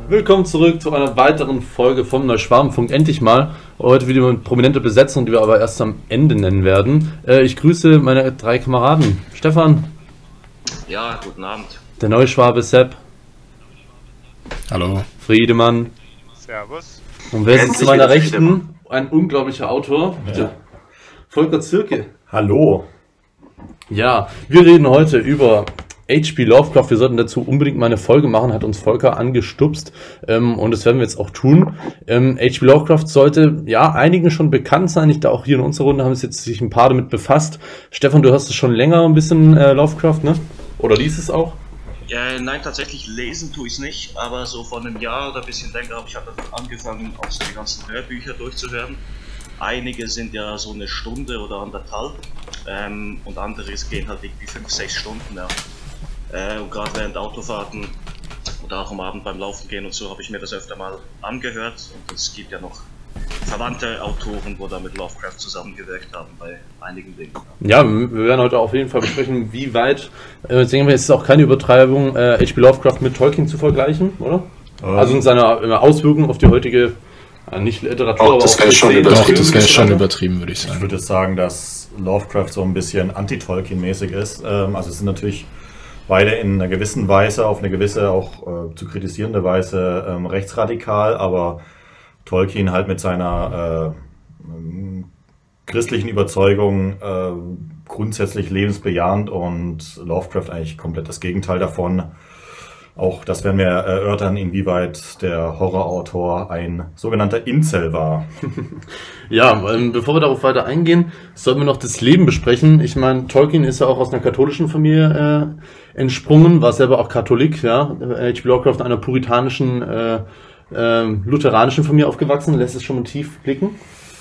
Willkommen zurück zu einer weiteren Folge vom Neuschwabenfunk. Endlich mal. Heute wieder mit prominenter Besetzung, die wir aber erst am Ende nennen werden. Ich grüße meine drei Kameraden. Stefan. Ja, guten Abend. Der Neuschwabe Sepp. Hallo. Friedemann. Servus. Und wer sitzt zu meiner Rechten? Ein unglaublicher Autor. Ja. Volker Zirke. Hallo. Ja, wir reden heute über H.P. Lovecraft. Wir sollten dazu unbedingt mal eine Folge machen, hat uns Volker angestupst, und das werden wir jetzt auch tun. H.P. Lovecraft sollte ja einigen schon bekannt sein. Ich da auch hier in unserer Runde haben sich ein paar damit befasst. Stefan, du hast es schon länger ein bisschen Lovecraft, ne? Oder liest es auch? Nein, tatsächlich lesen tue ich es nicht, aber so vor einem Jahr oder ein bisschen länger habe ich angefangen, auch so die ganzen Hörbücher durchzuhören. Einige sind ja so eine Stunde oder anderthalb, und andere gehen halt irgendwie 5-6 Stunden. Ja. Und gerade während Autofahrten oder auch am Abend beim Laufen gehen und so habe ich mir das öfter mal angehört. Und es gibt ja noch verwandte Autoren, wo da mit Lovecraft zusammengewirkt haben bei einigen Dingen. Ja, wir werden heute auf jeden Fall besprechen, wie weit, jetzt denken wir, es ist auch keine Übertreibung, H.P. Lovecraft mit Tolkien zu vergleichen, oder? Also in seiner Auswirkung auf die heutige, nicht Literatur, aber das wäre schon übertrieben. Das wäre schon übertrieben, würde ich sagen. Ich würde sagen, dass Lovecraft so ein bisschen anti-Tolkien-mäßig ist. Also es sind natürlich beide in einer gewissen Weise, auf eine gewisse, auch zu kritisierende Weise rechtsradikal, aber Tolkien halt mit seiner christlichen Überzeugung grundsätzlich lebensbejahend und Lovecraft eigentlich komplett das Gegenteil davon. Auch das werden wir erörtern, inwieweit der Horrorautor ein sogenannter Incel war. Ja, bevor wir darauf weiter eingehen, sollten wir noch das Leben besprechen. Ich meine, Tolkien ist ja auch aus einer katholischen Familie entsprungen, war selber auch Katholik, ja. H.P. Lovecraft einer puritanischen, lutheranischen Familie aufgewachsen, lässt es schon mal tief blicken.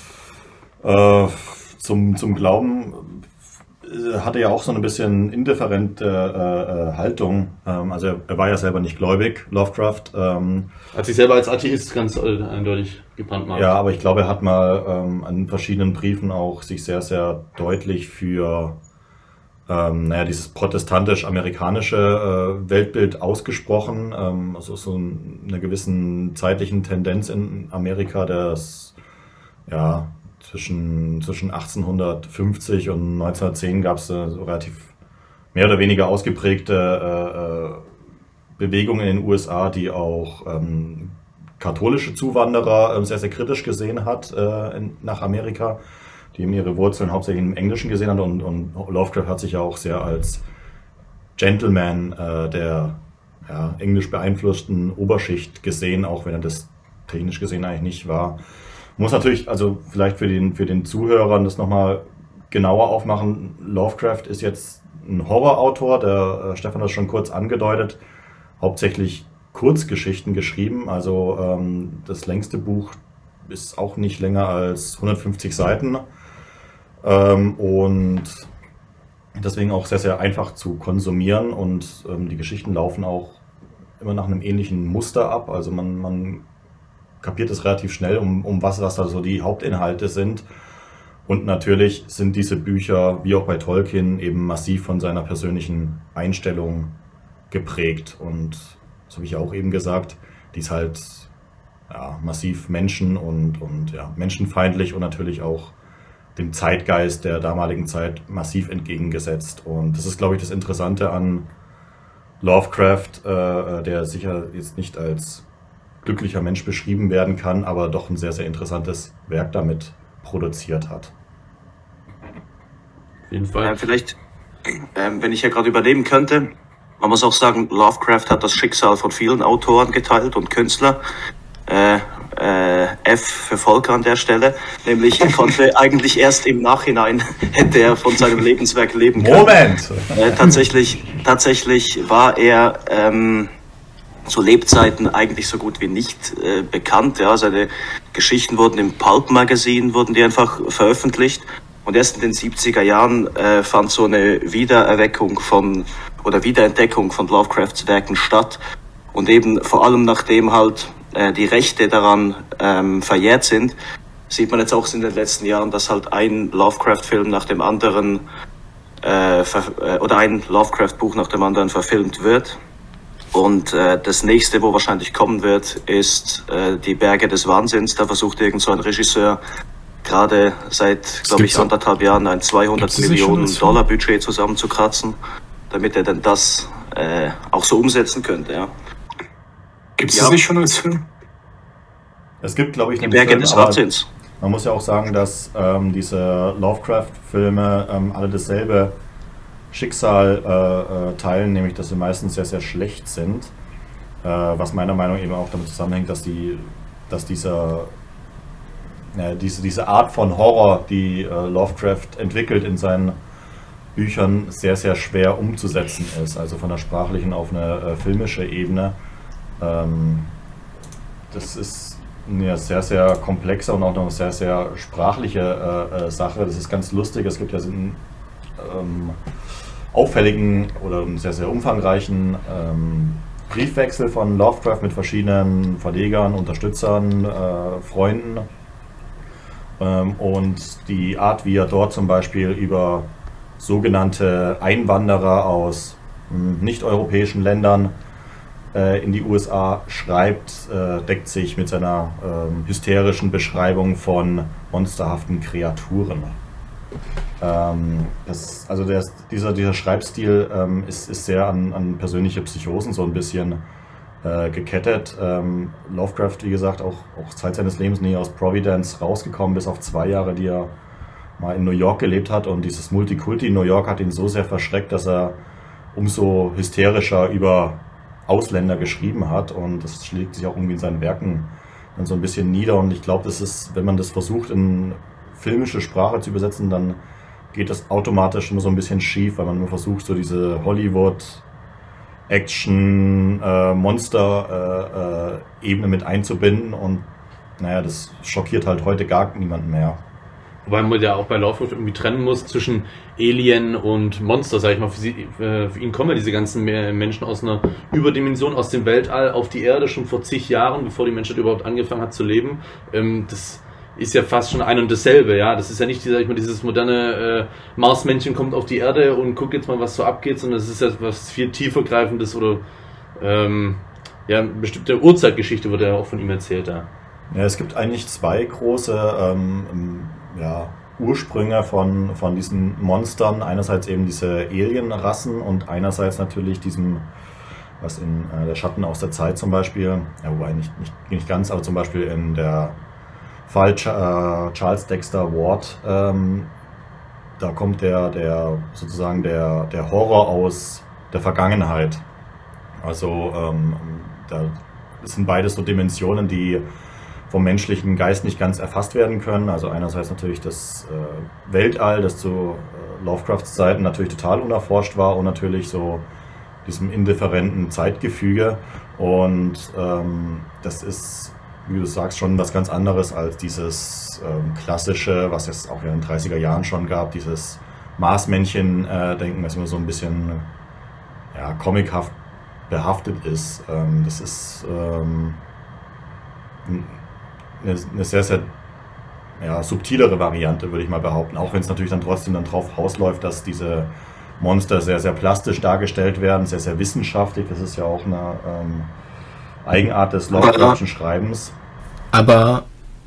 Zum Glauben hatte ja auch so ein bisschen indifferente Haltung. Also er war ja selber nicht gläubig, Lovecraft. Hat sich selber als Atheist ganz eindeutig gebrandmarkt. Ja, aber ich glaube, er hat mal an verschiedenen Briefen auch sich sehr, sehr deutlich für dieses protestantisch-amerikanische Weltbild ausgesprochen. Also so eine gewissen zeitlichen Tendenz in Amerika, dass ja zwischen 1850 und 1910 gab es so relativ mehr oder weniger ausgeprägte Bewegungen in den USA, die auch katholische Zuwanderer sehr, sehr kritisch gesehen hat nach Amerika, die eben ihre Wurzeln hauptsächlich im Englischen gesehen hat, und Lovecraft hat sich ja auch sehr als Gentleman der englisch beeinflussten Oberschicht gesehen, auch wenn er das technisch gesehen eigentlich nicht war. Muss natürlich, also vielleicht für den Zuhörern das nochmal genauer aufmachen. Lovecraft ist jetzt ein Horrorautor, der Stefan hat schon kurz angedeutet, hauptsächlich Kurzgeschichten geschrieben. Also das längste Buch ist auch nicht länger als 150 Seiten und deswegen auch sehr, sehr einfach zu konsumieren, und die Geschichten laufen auch immer nach einem ähnlichen Muster ab. Also man kapiert es relativ schnell, um was da so die Hauptinhalte sind. Und natürlich sind diese Bücher, wie auch bei Tolkien, eben massiv von seiner persönlichen Einstellung geprägt. Und das habe ich ja auch eben gesagt, die ist halt massiv menschenfeindlich und natürlich auch dem Zeitgeist der damaligen Zeit massiv entgegengesetzt. Und das ist, glaube ich, das Interessante an Lovecraft, der sicher jetzt nicht als glücklicher Mensch beschrieben werden kann, aber doch ein sehr, sehr interessantes Werk damit produziert hat. Auf jeden Fall. Vielleicht, wenn ich ja gerade überleben könnte, man muss auch sagen, Lovecraft hat das Schicksal von vielen Autoren geteilt und Künstler. F für Volker an der Stelle, nämlich er konnte eigentlich erst im Nachhinein hätte er von seinem Lebenswerk leben können. Moment! Tatsächlich war er zu Lebzeiten eigentlich so gut wie nicht bekannt. Ja, seine Geschichten wurden im Pulp Magazine einfach veröffentlicht, und erst in den 70er Jahren fand so eine Wiederentdeckung von Lovecrafts Werken statt, und eben vor allem nachdem halt die Rechte daran verjährt sind, sieht man jetzt auch in den letzten Jahren, dass halt ein Lovecraft-Film nach dem anderen oder ein Lovecraft-Buch nach dem anderen verfilmt wird. Und das nächste, wo wahrscheinlich kommen wird, ist die Berge des Wahnsinns. Da versucht irgend so ein Regisseur gerade seit, glaube ich, 1,5 Jahren ein 200 Millionen Dollar Budget zusammenzukratzen, damit er dann das auch so umsetzen könnte. Ja. Gibt es das nicht schon als Film? Es gibt, glaube ich, die Berge des Wahnsinns. Man muss ja auch sagen, dass diese Lovecraft-Filme alle dasselbe Schicksal teilen, nämlich dass sie meistens sehr, sehr schlecht sind. Was meiner Meinung nach eben auch damit zusammenhängt, dass diese Art von Horror, die Lovecraft entwickelt in seinen Büchern, sehr, sehr schwer umzusetzen ist. Also von der sprachlichen auf eine filmische Ebene. Das ist eine sehr, sehr komplexe und auch noch eine sehr, sehr sprachliche Sache. Das ist ganz lustig. Es gibt ja einen auffälligen oder einen sehr, sehr umfangreichen Briefwechsel von Lovecraft mit verschiedenen Verlegern, Unterstützern, Freunden. Und die Art, wie er dort zum Beispiel über sogenannte Einwanderer aus nicht-europäischen Ländern in die USA schreibt, deckt sich mit seiner hysterischen Beschreibung von monsterhaften Kreaturen. Dieser Schreibstil ist sehr an persönliche Psychosen so ein bisschen gekettet. Lovecraft, wie gesagt, auch Zeit seines Lebens nie aus Providence rausgekommen, bis auf 2 Jahre, die er mal in New York gelebt hat. Und dieses Multikulti in New York hat ihn so sehr verschreckt, dass er umso hysterischer über Ausländer geschrieben hat. Und das schlägt sich auch irgendwie in seinen Werken dann so ein bisschen nieder. Und ich glaube, das ist, wenn man das versucht in filmische Sprache zu übersetzen, dann geht das automatisch immer so ein bisschen schief, weil man immer versucht, so diese Hollywood-Action-Monster-Ebene mit einzubinden und naja, das schockiert halt heute gar niemanden mehr. Wobei man ja auch bei Lovecraft irgendwie trennen muss zwischen Alien und Monster, sag ich mal. Für ihn kommen ja diese ganzen Menschen aus einer Überdimension, aus dem Weltall auf die Erde schon vor zig Jahren, bevor die Menschheit überhaupt angefangen hat zu leben. Das ist ja fast schon ein und dasselbe, ja. Das ist ja nicht, sag ich mal, dieses moderne Marsmännchen kommt auf die Erde und guckt jetzt mal, was so abgeht, sondern es ist ja was viel tiefergreifendes oder ja, eine bestimmte Urzeitgeschichte wird ja auch von ihm erzählt, ja. Ja, es gibt eigentlich 2 große Ursprünge von diesen Monstern. Einerseits eben diese Alien-Rassen und einerseits natürlich diesem, was in der Schatten aus der Zeit zum Beispiel, ja, wobei nicht ganz, aber zum Beispiel in der Fall Charles Dexter Ward, da kommt der Horror aus der Vergangenheit. Also das sind beides so Dimensionen, die vom menschlichen Geist nicht ganz erfasst werden können. Also einerseits natürlich das Weltall, das zu Lovecrafts Zeiten natürlich total unerforscht war und natürlich so diesem indifferenten Zeitgefüge. Und das ist, wie du sagst, schon was ganz anderes als dieses klassische, was es auch in den 30er Jahren schon gab, dieses Marsmännchen-Denken, was immer so ein bisschen comichaft behaftet ist. Das ist eine sehr, sehr subtilere Variante, würde ich mal behaupten. Auch wenn es natürlich dann trotzdem drauf ausläuft, dass diese Monster sehr, sehr plastisch dargestellt werden, sehr, sehr wissenschaftlich. Das ist ja auch eine Eigenart des Lovecraftschen Schreibens. Aber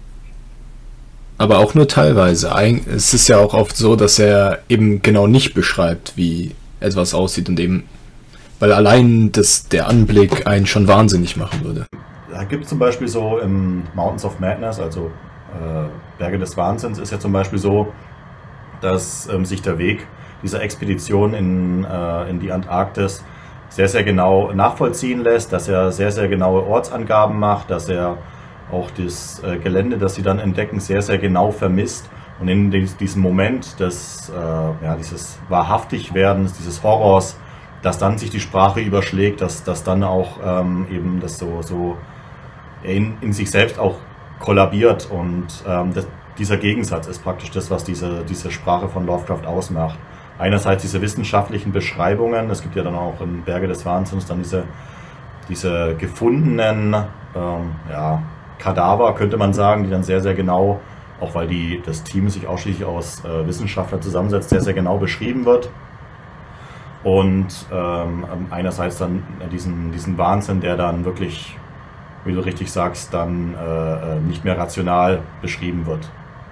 auch nur teilweise. Es ist ja auch oft so, dass er eben genau nicht beschreibt, wie etwas aussieht und eben, weil allein der Anblick einen schon wahnsinnig machen würde. Da gibt es zum Beispiel so im Mountains of Madness, also Berge des Wahnsinns, ist ja zum Beispiel so, dass sich der Weg dieser Expedition in die Antarktis sehr, sehr genau nachvollziehen lässt, dass er sehr, sehr genaue Ortsangaben macht, dass er auch das Gelände, das sie dann entdecken, sehr, sehr genau vermisst. Und in diesem Moment dieses Wahrhaftigwerdens, dieses Horrors, dass dann sich die Sprache überschlägt, dass dann auch eben das so in sich selbst auch kollabiert. Und dieser Gegensatz ist praktisch das, was diese Sprache von Lovecraft ausmacht. Einerseits diese wissenschaftlichen Beschreibungen, es gibt ja dann auch in Berge des Wahnsinns dann diese gefundenen Kadaver, könnte man sagen, die dann sehr, sehr genau, auch weil das Team sich ausschließlich aus Wissenschaftlern zusammensetzt, sehr, sehr genau beschrieben wird. und einerseits dann diesen Wahnsinn, der dann wirklich, wie du richtig sagst, dann nicht mehr rational beschrieben wird.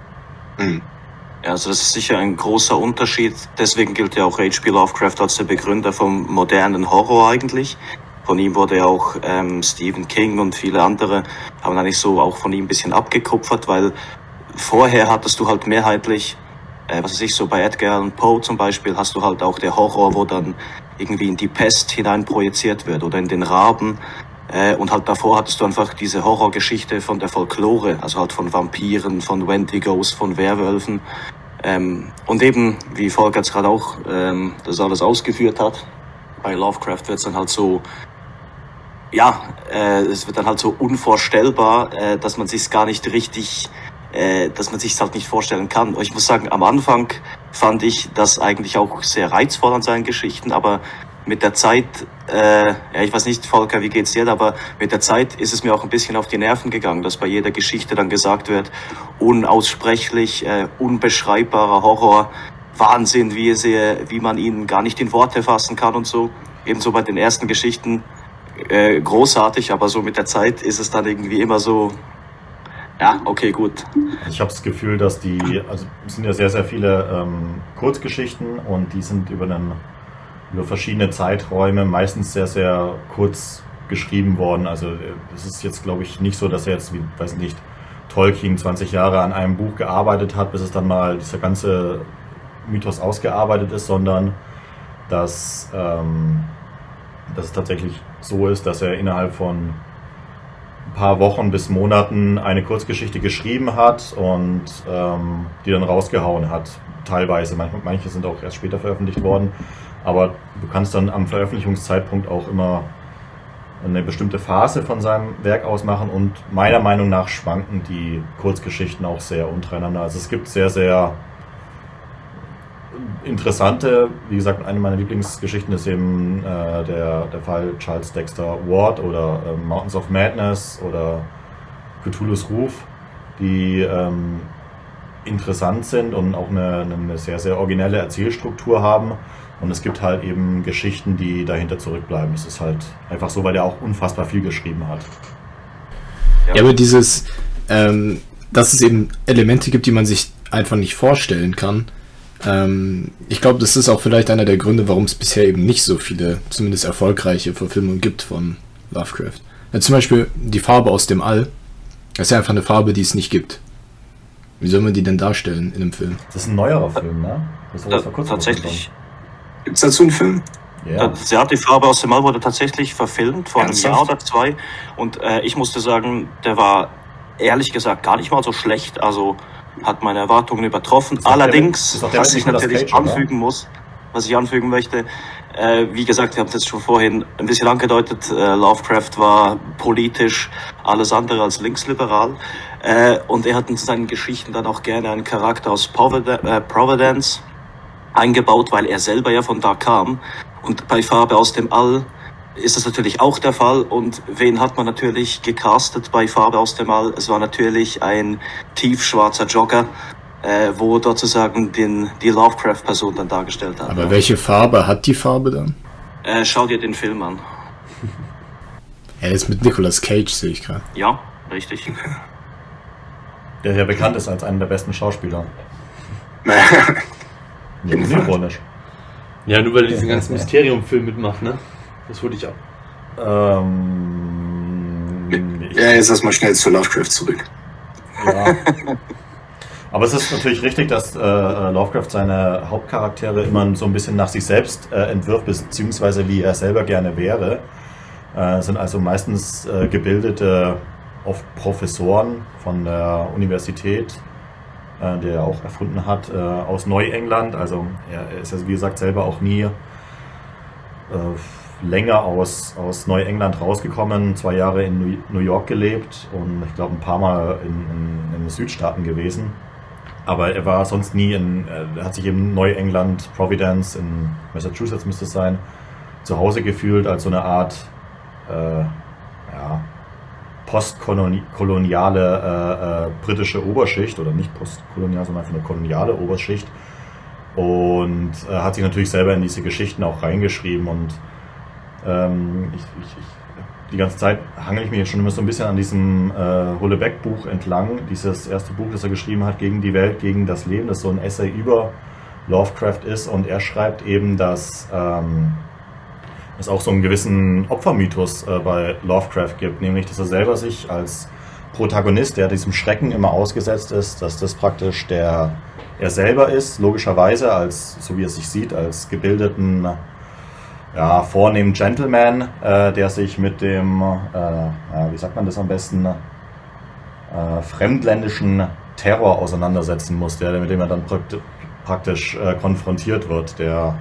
Ja, also das ist sicher ein großer Unterschied. Deswegen gilt ja auch H.P. Lovecraft als der Begründer vom modernen Horror eigentlich. Von ihm wurde ja auch Stephen King und viele andere haben eigentlich so auch von ihm ein bisschen abgekupfert, weil vorher hattest du halt mehrheitlich, was weiß ich, so bei Edgar Allan Poe zum Beispiel, hast du halt auch der Horror, wo dann irgendwie in die Pest hinein projiziert wird oder in den Raben. Und halt davor hattest du einfach diese Horrorgeschichte von der Folklore, also halt von Vampiren, von Wendigos, von Werwölfen. Und eben, wie Volker jetzt gerade auch das alles ausgeführt hat, bei Lovecraft wird es dann halt so, ja, es wird dann halt so unvorstellbar, dass man sich's gar nicht richtig, dass man sich's halt nicht vorstellen kann. Ich muss sagen, am Anfang fand ich das eigentlich auch sehr reizvoll an seinen Geschichten, aber mit der Zeit, ja, ich weiß nicht, Volker, wie geht's dir, aber mit der Zeit ist es mir auch ein bisschen auf die Nerven gegangen, dass bei jeder Geschichte dann gesagt wird, unaussprechlich, unbeschreibbarer Horror, Wahnsinn, wie man ihn gar nicht in Worte fassen kann und so. Ebenso bei den ersten Geschichten großartig, aber so mit der Zeit ist es dann irgendwie immer so, ja, okay, gut. Ich habe das Gefühl, dass also es sind ja sehr, sehr viele Kurzgeschichten und die sind über verschiedene Zeiträume meistens sehr, sehr kurz geschrieben worden. Also es ist jetzt, glaube ich, nicht so, dass er jetzt, wie, weiß nicht, Tolkien 20 Jahre an einem Buch gearbeitet hat, bis es dann mal dieser ganze Mythos ausgearbeitet ist, sondern dass es tatsächlich so ist, dass er innerhalb von ein paar Wochen bis Monaten eine Kurzgeschichte geschrieben hat und die dann rausgehauen hat. Teilweise, manche sind auch erst später veröffentlicht worden. Aber du kannst dann am Veröffentlichungszeitpunkt auch immer eine bestimmte Phase von seinem Werk ausmachen und meiner Meinung nach schwanken die Kurzgeschichten auch sehr untereinander. Also es gibt sehr, sehr interessante, wie gesagt, eine meiner Lieblingsgeschichten ist eben der Fall Charles Dexter Ward oder Mountains of Madness oder Cthulhu's Ruf, die interessant sind und auch eine sehr, sehr originelle Erzählstruktur haben. Und es gibt halt eben Geschichten, die dahinter zurückbleiben. Es ist halt einfach so, weil er auch unfassbar viel geschrieben hat. Ja, aber dass es eben Elemente gibt, die man sich einfach nicht vorstellen kann. Ich glaube, das ist auch vielleicht einer der Gründe, warum es bisher eben nicht so viele, zumindest erfolgreiche Verfilmungen gibt von Lovecraft. Ja, zum Beispiel die Farbe aus dem All. Das ist ja einfach eine Farbe, die es nicht gibt. Wie soll man die denn darstellen in einem Film? Das ist ein neuerer Film, ne? Das ist vor kurzem tatsächlich. Gibt es dazu einen Film? Ja. Ja, die Farbe aus dem All wurde tatsächlich verfilmt vor einem Jahr oder zwei. Und ich musste sagen, der war ehrlich gesagt gar nicht mal so schlecht. Also hat meine Erwartungen übertroffen. Allerdings, was ich natürlich anfügen muss, was ich anfügen möchte, wie gesagt, ich habe es jetzt schon vorhin ein bisschen angedeutet, Lovecraft war politisch alles andere als linksliberal. Und er hat in seinen Geschichten dann auch gerne einen Charakter aus Providence eingebaut, weil er selber ja von da kam. Und bei Farbe aus dem All ist das natürlich auch der Fall. Und wen hat man natürlich gecastet bei Farbe aus dem All? Es war natürlich ein tiefschwarzer Jogger, wo sozusagen die Lovecraft-Person dann dargestellt hat. Aber welche Farbe hat die Farbe dann? Schau dir den Film an. Er ist mit Nicolas Cage, sehe ich gerade. Ja, richtig. Der ja bekannt ist als einer der besten Schauspieler. Ironisch. Ja, nur weil er diesen ganzen Mysterium-Film mitmacht, ne? Das wurde ich auch. Ja, jetzt erstmal schnell zu Lovecraft zurück. Ja. Aber es ist natürlich richtig, dass Lovecraft seine Hauptcharaktere immer so ein bisschen nach sich selbst entwirft, beziehungsweise wie er selber gerne wäre. Sind also meistens gebildete, oft Professoren von der Universität, der er auch erfunden hat, aus Neuengland. Also er ist ja, wie gesagt, selber auch nie länger aus Neuengland rausgekommen, 2 Jahre in New York gelebt und ich glaube ein paar Mal in den Südstaaten gewesen. Aber er war sonst nie er hat sich in Neuengland, Providence, in Massachusetts müsste es sein, zu Hause gefühlt als so eine Art postkoloniale britische Oberschicht, oder nicht postkolonial, sondern einfach eine koloniale Oberschicht. und hat sich natürlich selber in diese Geschichten auch reingeschrieben und die ganze Zeit hangel ich mir jetzt schon immer so ein bisschen an diesem Houellebecq-Buch entlang, dieses erste Buch, das er geschrieben hat, Gegen die Welt, gegen das Leben, das so ein Essay über Lovecraft ist, und er schreibt eben, dass es auch so einen gewissen Opfermythos bei Lovecraft gibt, nämlich dass er selber sich als Protagonist, der diesem Schrecken immer ausgesetzt ist, dass das praktisch er selber ist, logischerweise, als, so wie er sich sieht, als gebildeten, ja, vornehmen Gentleman, der sich mit dem, wie sagt man das am besten, fremdländischen Terror auseinandersetzen muss, mit dem er dann praktisch konfrontiert wird, der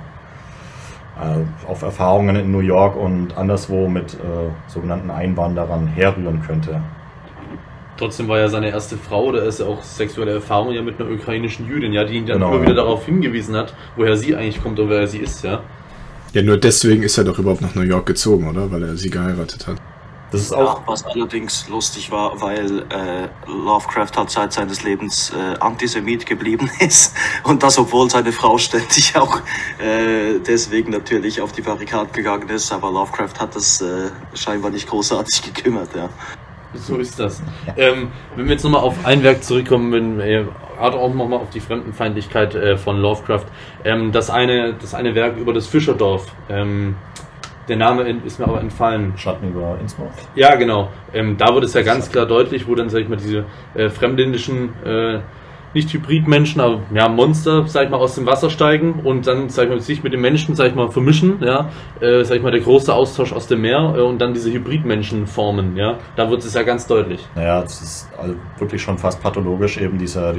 auf Erfahrungen in New York und anderswo mit sogenannten Einwanderern herrühren könnte. Trotzdem war ja seine erste Frau, oder ist ja auch sexuelle Erfahrung ja mit einer ukrainischen Jüdin, ja, die ihn dann immer wieder darauf hingewiesen hat, woher sie eigentlich kommt und wer sie ist, ja. Ja, nur deswegen ist er doch überhaupt nach New York gezogen, oder? Weil er sie geheiratet hat. Das ist auch, was allerdings lustig war, weil Lovecraft halt seit seines Lebens Antisemit geblieben ist, und das, obwohl seine Frau ständig auch deswegen natürlich auf die Barrikaden gegangen ist, aber Lovecraft hat das scheinbar nicht großartig gekümmert, ja. So ist das. Wenn wir jetzt nochmal auf ein Werk zurückkommen, wenn wir auch nochmal auf die Fremdenfeindlichkeit von Lovecraft, das eine Werk über das Fischerdorf, der Name ist mir aber entfallen. Schatten über Innsmouth? Ja, genau. Da wird es ja ganz klar deutlich, wo dann, sag ich mal, diese fremdländischen, nicht Hybridmenschen, aber ja, Monster, sag ich mal, aus dem Wasser steigen und dann, sag ich mal, sich mit den Menschen, sag ich mal, vermischen, ja, sag ich mal, der große Austausch aus dem Meer und dann diese Hybridmenschen formen, ja, da wird es ja ganz deutlich. Naja, das ist also wirklich schon fast pathologisch, eben dieser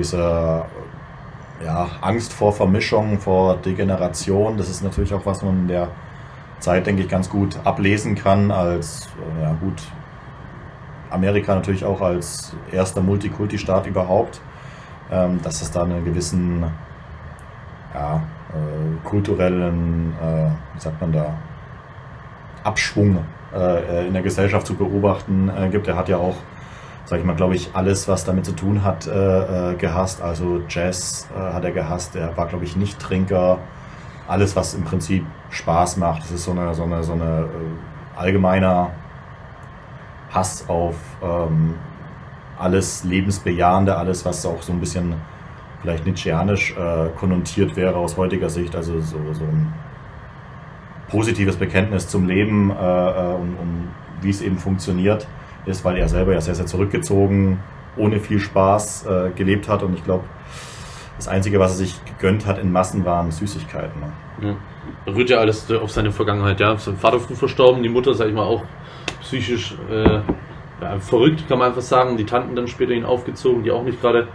ja, Angst vor Vermischung, vor Degeneration, das ist natürlich auch, was man in der Zeit, denke ich, ganz gut ablesen kann, als, ja gut, Amerika natürlich auch als erster Multikulti-Staat überhaupt, dass es da einen gewissen, ja, kulturellen, wie sagt man da, Abschwung in der Gesellschaft zu beobachten gibt. Er hat ja auch, sag ich mal, glaube ich, alles, was damit zu tun hat, gehasst. Also Jazz hat er gehasst, er war, glaube ich, nicht Trinker. Alles, was im Prinzip Spaß macht, das ist so eine allgemeiner Hass auf alles Lebensbejahende, alles, was auch so ein bisschen vielleicht nietzscheanisch konnotiert wäre aus heutiger Sicht, also so ein positives Bekenntnis zum Leben und wie es eben funktioniert ist, weil er selber ja sehr, sehr zurückgezogen, ohne viel Spaß gelebt hat, und ich glaube, das Einzige, was er sich gegönnt hat in Massen, waren Süßigkeiten. Ne? Ja. Rührt ja alles auf seine Vergangenheit. Ja, sein Vater früh verstorben, die Mutter, sag ich mal, auch psychisch verrückt, kann man einfach sagen. Die Tanten dann später ihn aufgezogen, die auch nicht gerade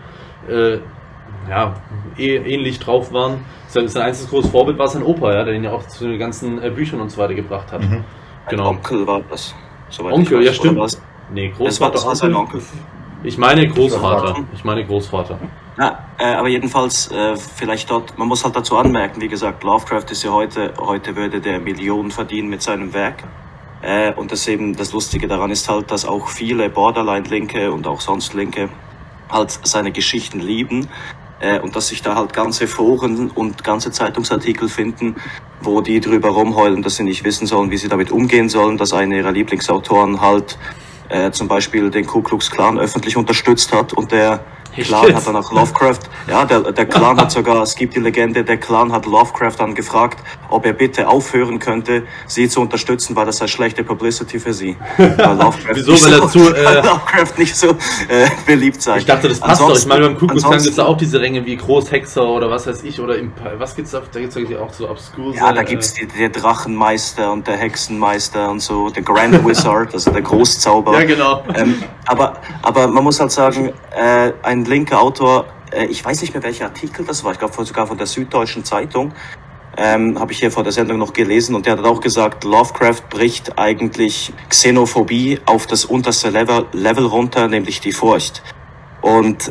ähnlich drauf waren. Sein einziges großes Vorbild war sein Opa, ja, der ihn ja auch zu den ganzen Büchern und so weiter gebracht hat. Mhm. Genau. Ein Onkel war das. Onkel, ja stimmt. Nee, Großvater. Das war sein Onkel. Ich meine Großvater. Ja, aber jedenfalls vielleicht dort, man muss halt dazu anmerken, wie gesagt, Lovecraft ist ja heute würde der Millionen verdienen mit seinem Werk. Und das Lustige daran ist halt, dass auch viele Borderline-Linke und auch sonst Linke halt seine Geschichten lieben. Und dass sich da halt ganze Foren und ganze Zeitungsartikel finden, wo die drüber rumheulen, dass sie nicht wissen sollen, wie sie damit umgehen sollen, dass einer ihrer Lieblingsautoren halt zum Beispiel den Ku Klux Klan öffentlich unterstützt hat, und der Clan hat dann auch Lovecraft, ja, der Clan hat sogar, es gibt die Legende, der Clan hat Lovecraft dann gefragt, ob er bitte aufhören könnte, sie zu unterstützen, weil das sei schlechte Publicity für sie. Weil Lovecraft wieso, weil Lovecraft nicht so beliebt sei. Ich dachte, das passt doch. Ich meine, beim Ku Klux Klan gibt es auch diese Ränge wie Großhexer oder was weiß ich, oder was gibt's da? Da gibt es auch so obskur. Ja, da gibt's der Drachenmeister und der Hexenmeister und so, der Grand Wizard, also der Großzauberer. Ja, genau. Aber man muss halt sagen, ein linker Autor, ich weiß nicht mehr, welcher Artikel das war, ich glaube sogar von der Süddeutschen Zeitung, habe ich hier vor der Sendung noch gelesen, und der hat auch gesagt, Lovecraft bricht eigentlich Xenophobie auf das unterste Level runter, nämlich die Furcht. Und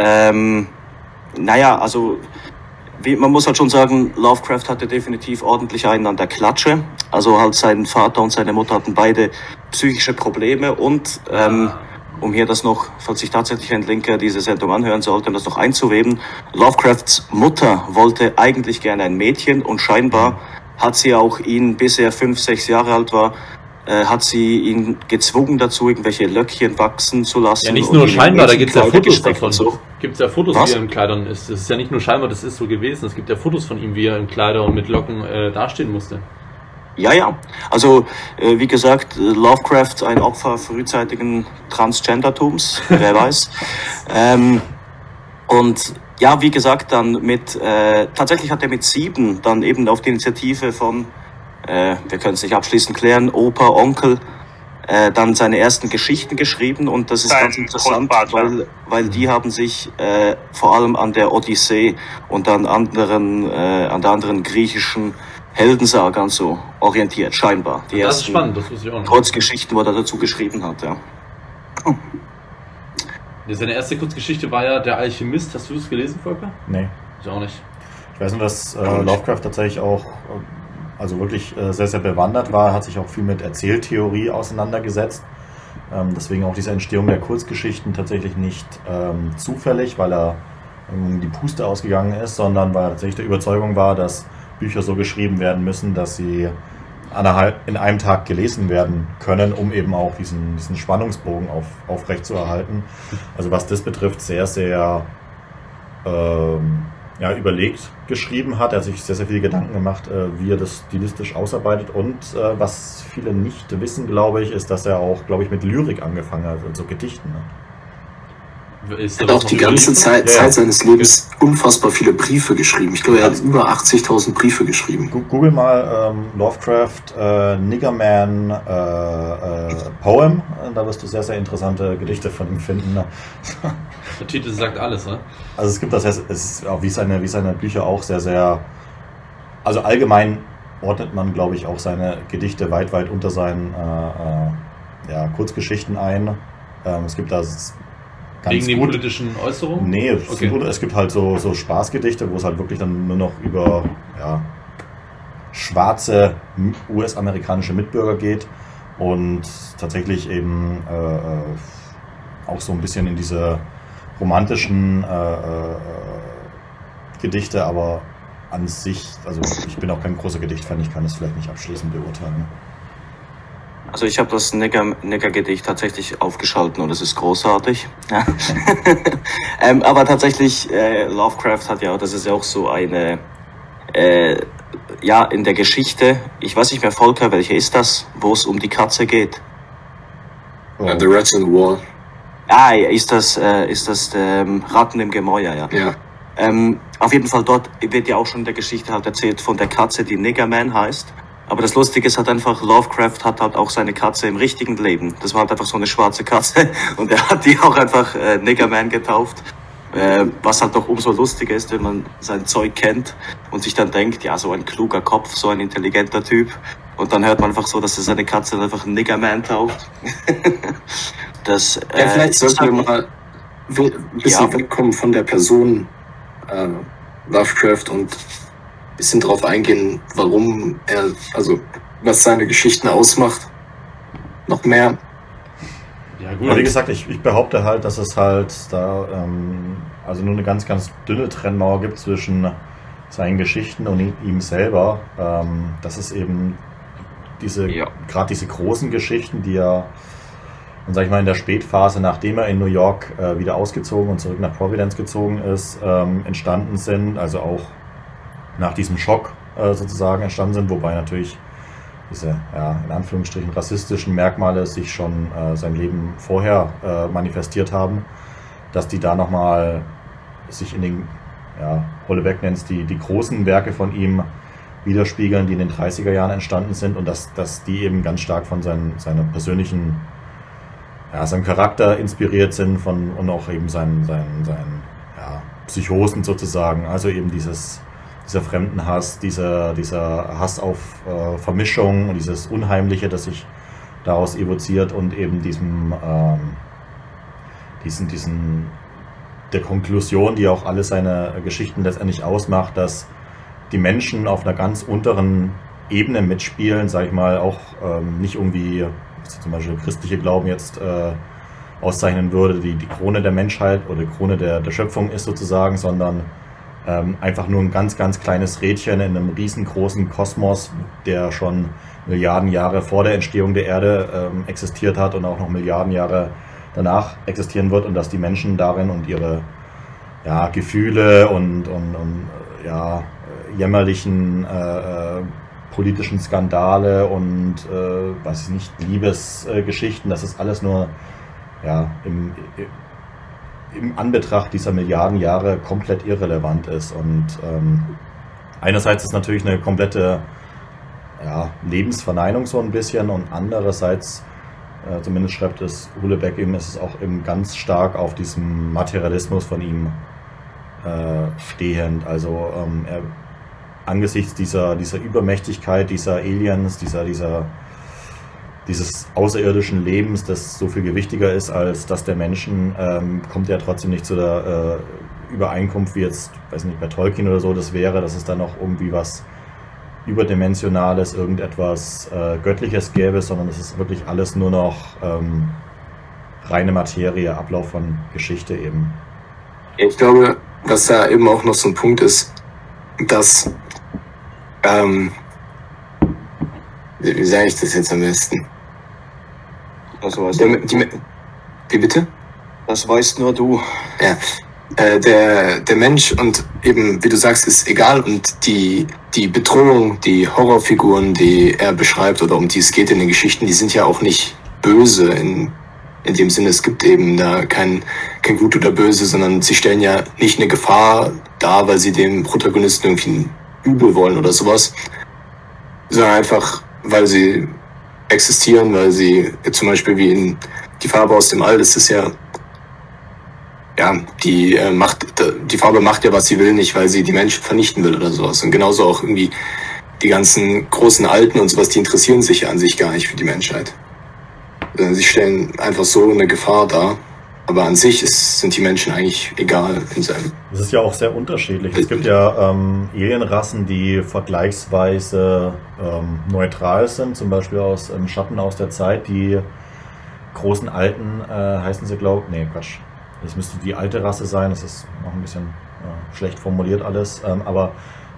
also man muss halt schon sagen, Lovecraft hatte definitiv ordentlich einen an der Klatsche. Also halt sein Vater und seine Mutter hatten beide psychische Probleme, und um hier das noch, falls sich tatsächlich ein Linker diese Sendung anhören sollte, um das noch einzuweben. Lovecrafts Mutter wollte eigentlich gerne ein Mädchen und scheinbar hat sie auch ihn, bis er 5, 6 Jahre alt war, hat sie ihn gezwungen dazu, irgendwelche Löckchen wachsen zu lassen. Ja, nicht nur scheinbar, da gibt es ja Fotos davon. So. Gibt es ja Fotos, wie er in Kleidern ist. Es ist ja nicht nur scheinbar, das ist so gewesen. Es gibt ja Fotos von ihm, wie er in Kleider und mit Locken dastehen musste. Ja. Also, wie gesagt, Lovecraft, ein Opfer frühzeitigen Transgendertums, wer weiß. Und ja, wie gesagt, dann tatsächlich hat er mit 7 dann eben auf die Initiative von, wir können es nicht abschließend klären, Opa, Onkel, dann seine ersten Geschichten geschrieben und das ist ganz interessant, weil die haben sich vor allem an der Odyssee und an der anderen griechischen Heldensaga und so orientiert, scheinbar. Die das ist spannend, das wusste ich auch nicht. Kurzgeschichten, wo er dazu geschrieben hat, ja. Seine erste Kurzgeschichte war ja Der Alchemist. Hast du das gelesen, Volker? Nee. Ich auch nicht. Ich weiß nur, dass Lovecraft tatsächlich auch also wirklich sehr, sehr bewandert war, hat sich auch viel mit Erzähltheorie auseinandergesetzt. Deswegen auch diese Entstehung der Kurzgeschichten tatsächlich nicht zufällig, weil er die Puste ausgegangen ist, sondern weil er tatsächlich der Überzeugung war, dass Bücher so geschrieben werden müssen, dass sie in einem Tag gelesen werden können, um eben auch diesen Spannungsbogen aufrechtzuerhalten. Also was das betrifft, sehr, sehr überlegt geschrieben hat. Er hat sich sehr, sehr viele Gedanken gemacht, wie er das stilistisch ausarbeitet. Und was viele nicht wissen, glaube ich, ist, dass er auch, glaube ich, mit Lyrik angefangen hat, also Gedichten. Ne? Er hat auch die ganze Zeit seines Lebens unfassbar viele Briefe geschrieben. Ich glaube, er hat über 80.000 Briefe geschrieben. Google mal Lovecraft, Niggerman Poem. Da wirst du sehr, sehr interessante Gedichte von ihm finden. Ne? Der Titel sagt alles, ne? Also es gibt das, es ist auch wie seine Bücher auch sehr, sehr, also allgemein ordnet man, glaube ich, auch seine Gedichte weit, weit unter seinen Kurzgeschichten ein. Es gibt da wegen den politischen Äußerungen? Nee, okay. Es gibt halt so Spaßgedichte, wo es halt wirklich dann nur noch über schwarze US-amerikanische Mitbürger geht und tatsächlich eben auch so ein bisschen in diese romantischen Gedichte, aber an sich, also ich bin auch kein großer Gedichtfan, ich kann es vielleicht nicht abschließend beurteilen. Also ich habe das Nigger-Gedicht tatsächlich aufgeschalten und es ist großartig. Ja. Aber tatsächlich, Lovecraft hat ja, das ist ja auch so eine, in der Geschichte, ich weiß nicht mehr, Volker, welche ist das, wo es um die Katze geht? The Rats in the Wall. Ist das Ratten im Gemäuer, ja. Ja. Auf jeden Fall dort wird ja auch schon in der Geschichte halt erzählt von der Katze, die Niggerman heißt. Aber das Lustige ist halt einfach, Lovecraft hat halt auch seine Katze im richtigen Leben. Das war halt einfach so eine schwarze Katze und er hat die auch einfach Niggerman getauft. Was halt doch umso lustiger ist, wenn man sein Zeug kennt und sich dann denkt, ja, so ein kluger Kopf, so ein intelligenter Typ. Und dann hört man einfach so, dass er seine Katze einfach Niggerman tauft. Vielleicht sollten wir mal ein bisschen wegkommen von der Person Lovecraft und ein bisschen drauf eingehen, warum was seine Geschichten ausmacht. Noch mehr. Ja gut, aber wie gesagt, ich behaupte halt, dass es halt da also nur eine ganz, ganz dünne Trennmauer gibt zwischen seinen Geschichten und ihm selber. Das ist eben gerade diese großen Geschichten, die er, sag ich mal, in der Spätphase, nachdem er in New York wieder ausgezogen und zurück nach Providence gezogen ist, entstanden sind, also auch nach diesem Schock sozusagen entstanden sind, wobei natürlich diese, in Anführungsstrichen, rassistischen Merkmale sich schon sein Leben vorher manifestiert haben, dass die da nochmal sich in den, Houellebecq nennt es die großen Werke von ihm widerspiegeln, die in den 30er Jahren entstanden sind und dass die eben ganz stark von seiner persönlichen, seinem Charakter inspiriert sind und auch eben seinen Psychosen sozusagen, also eben dieser Fremdenhass, dieser Hass auf Vermischung und dieses Unheimliche, das sich daraus evoziert und eben der Konklusion, die auch alle seine Geschichten letztendlich ausmacht, dass die Menschen auf einer ganz unteren Ebene mitspielen, sage ich mal, auch nicht irgendwie, zum Beispiel christliche Glauben jetzt auszeichnen würde, die Krone der Menschheit oder die Krone der Schöpfung ist sozusagen, sondern einfach nur ein ganz, ganz kleines Rädchen in einem riesengroßen Kosmos, der schon Milliarden Jahre vor der Entstehung der Erde existiert hat und auch noch Milliarden Jahre danach existieren wird, und dass die Menschen darin und ihre Gefühle und jämmerlichen politischen Skandale und weiß ich nicht, Liebesgeschichten, das ist alles nur im Anbetracht dieser Milliarden Jahre komplett irrelevant ist. Und einerseits ist natürlich eine komplette Lebensverneinung so ein bisschen, und andererseits, zumindest schreibt es Houellebecq eben, ist es auch eben ganz stark auf diesem Materialismus von ihm stehend. Also er angesichts dieser Übermächtigkeit, dieser Aliens, dieses außerirdischen Lebens, das so viel gewichtiger ist als das der Menschen, kommt er trotzdem nicht zu der Übereinkunft, wie jetzt, weiß nicht, bei Tolkien oder so das wäre, dass es da noch irgendwie was Überdimensionales, irgendetwas Göttliches gäbe, sondern es ist wirklich alles nur noch reine Materie, Ablauf von Geschichte eben. Ich glaube, was da eben auch noch so ein Punkt ist, dass wie sage ich das jetzt am besten? Das weißt du. Wie bitte? Das weißt nur du. Ja. Der Mensch, und eben, wie du sagst, ist egal, und die Bedrohung, die Horrorfiguren, die er beschreibt oder um die es geht in den Geschichten, die sind ja auch nicht böse in dem Sinne, es gibt eben da kein Gut oder Böse, sondern sie stellen ja nicht eine Gefahr dar, weil sie dem Protagonisten irgendwie ein Übel wollen oder sowas, sondern einfach, weil sie existieren, weil sie zum Beispiel wie in Die Farbe aus dem All, das ist ja die Farbe macht ja, was sie will, nicht weil sie die Menschen vernichten will oder sowas. Und genauso auch irgendwie die ganzen großen Alten und sowas, die interessieren sich ja an sich gar nicht für die Menschheit. Sie stellen einfach so eine Gefahr dar, aber an sich sind die Menschen eigentlich egal in seinem. Das ist ja auch sehr unterschiedlich. Es gibt ja Alienrassen, die vergleichsweise neutral sind, zum Beispiel aus Schatten aus der Zeit. Die großen Alten heißen sie, glaube ich, Quatsch. Das müsste die alte Rasse sein, das ist noch ein bisschen schlecht formuliert alles, aber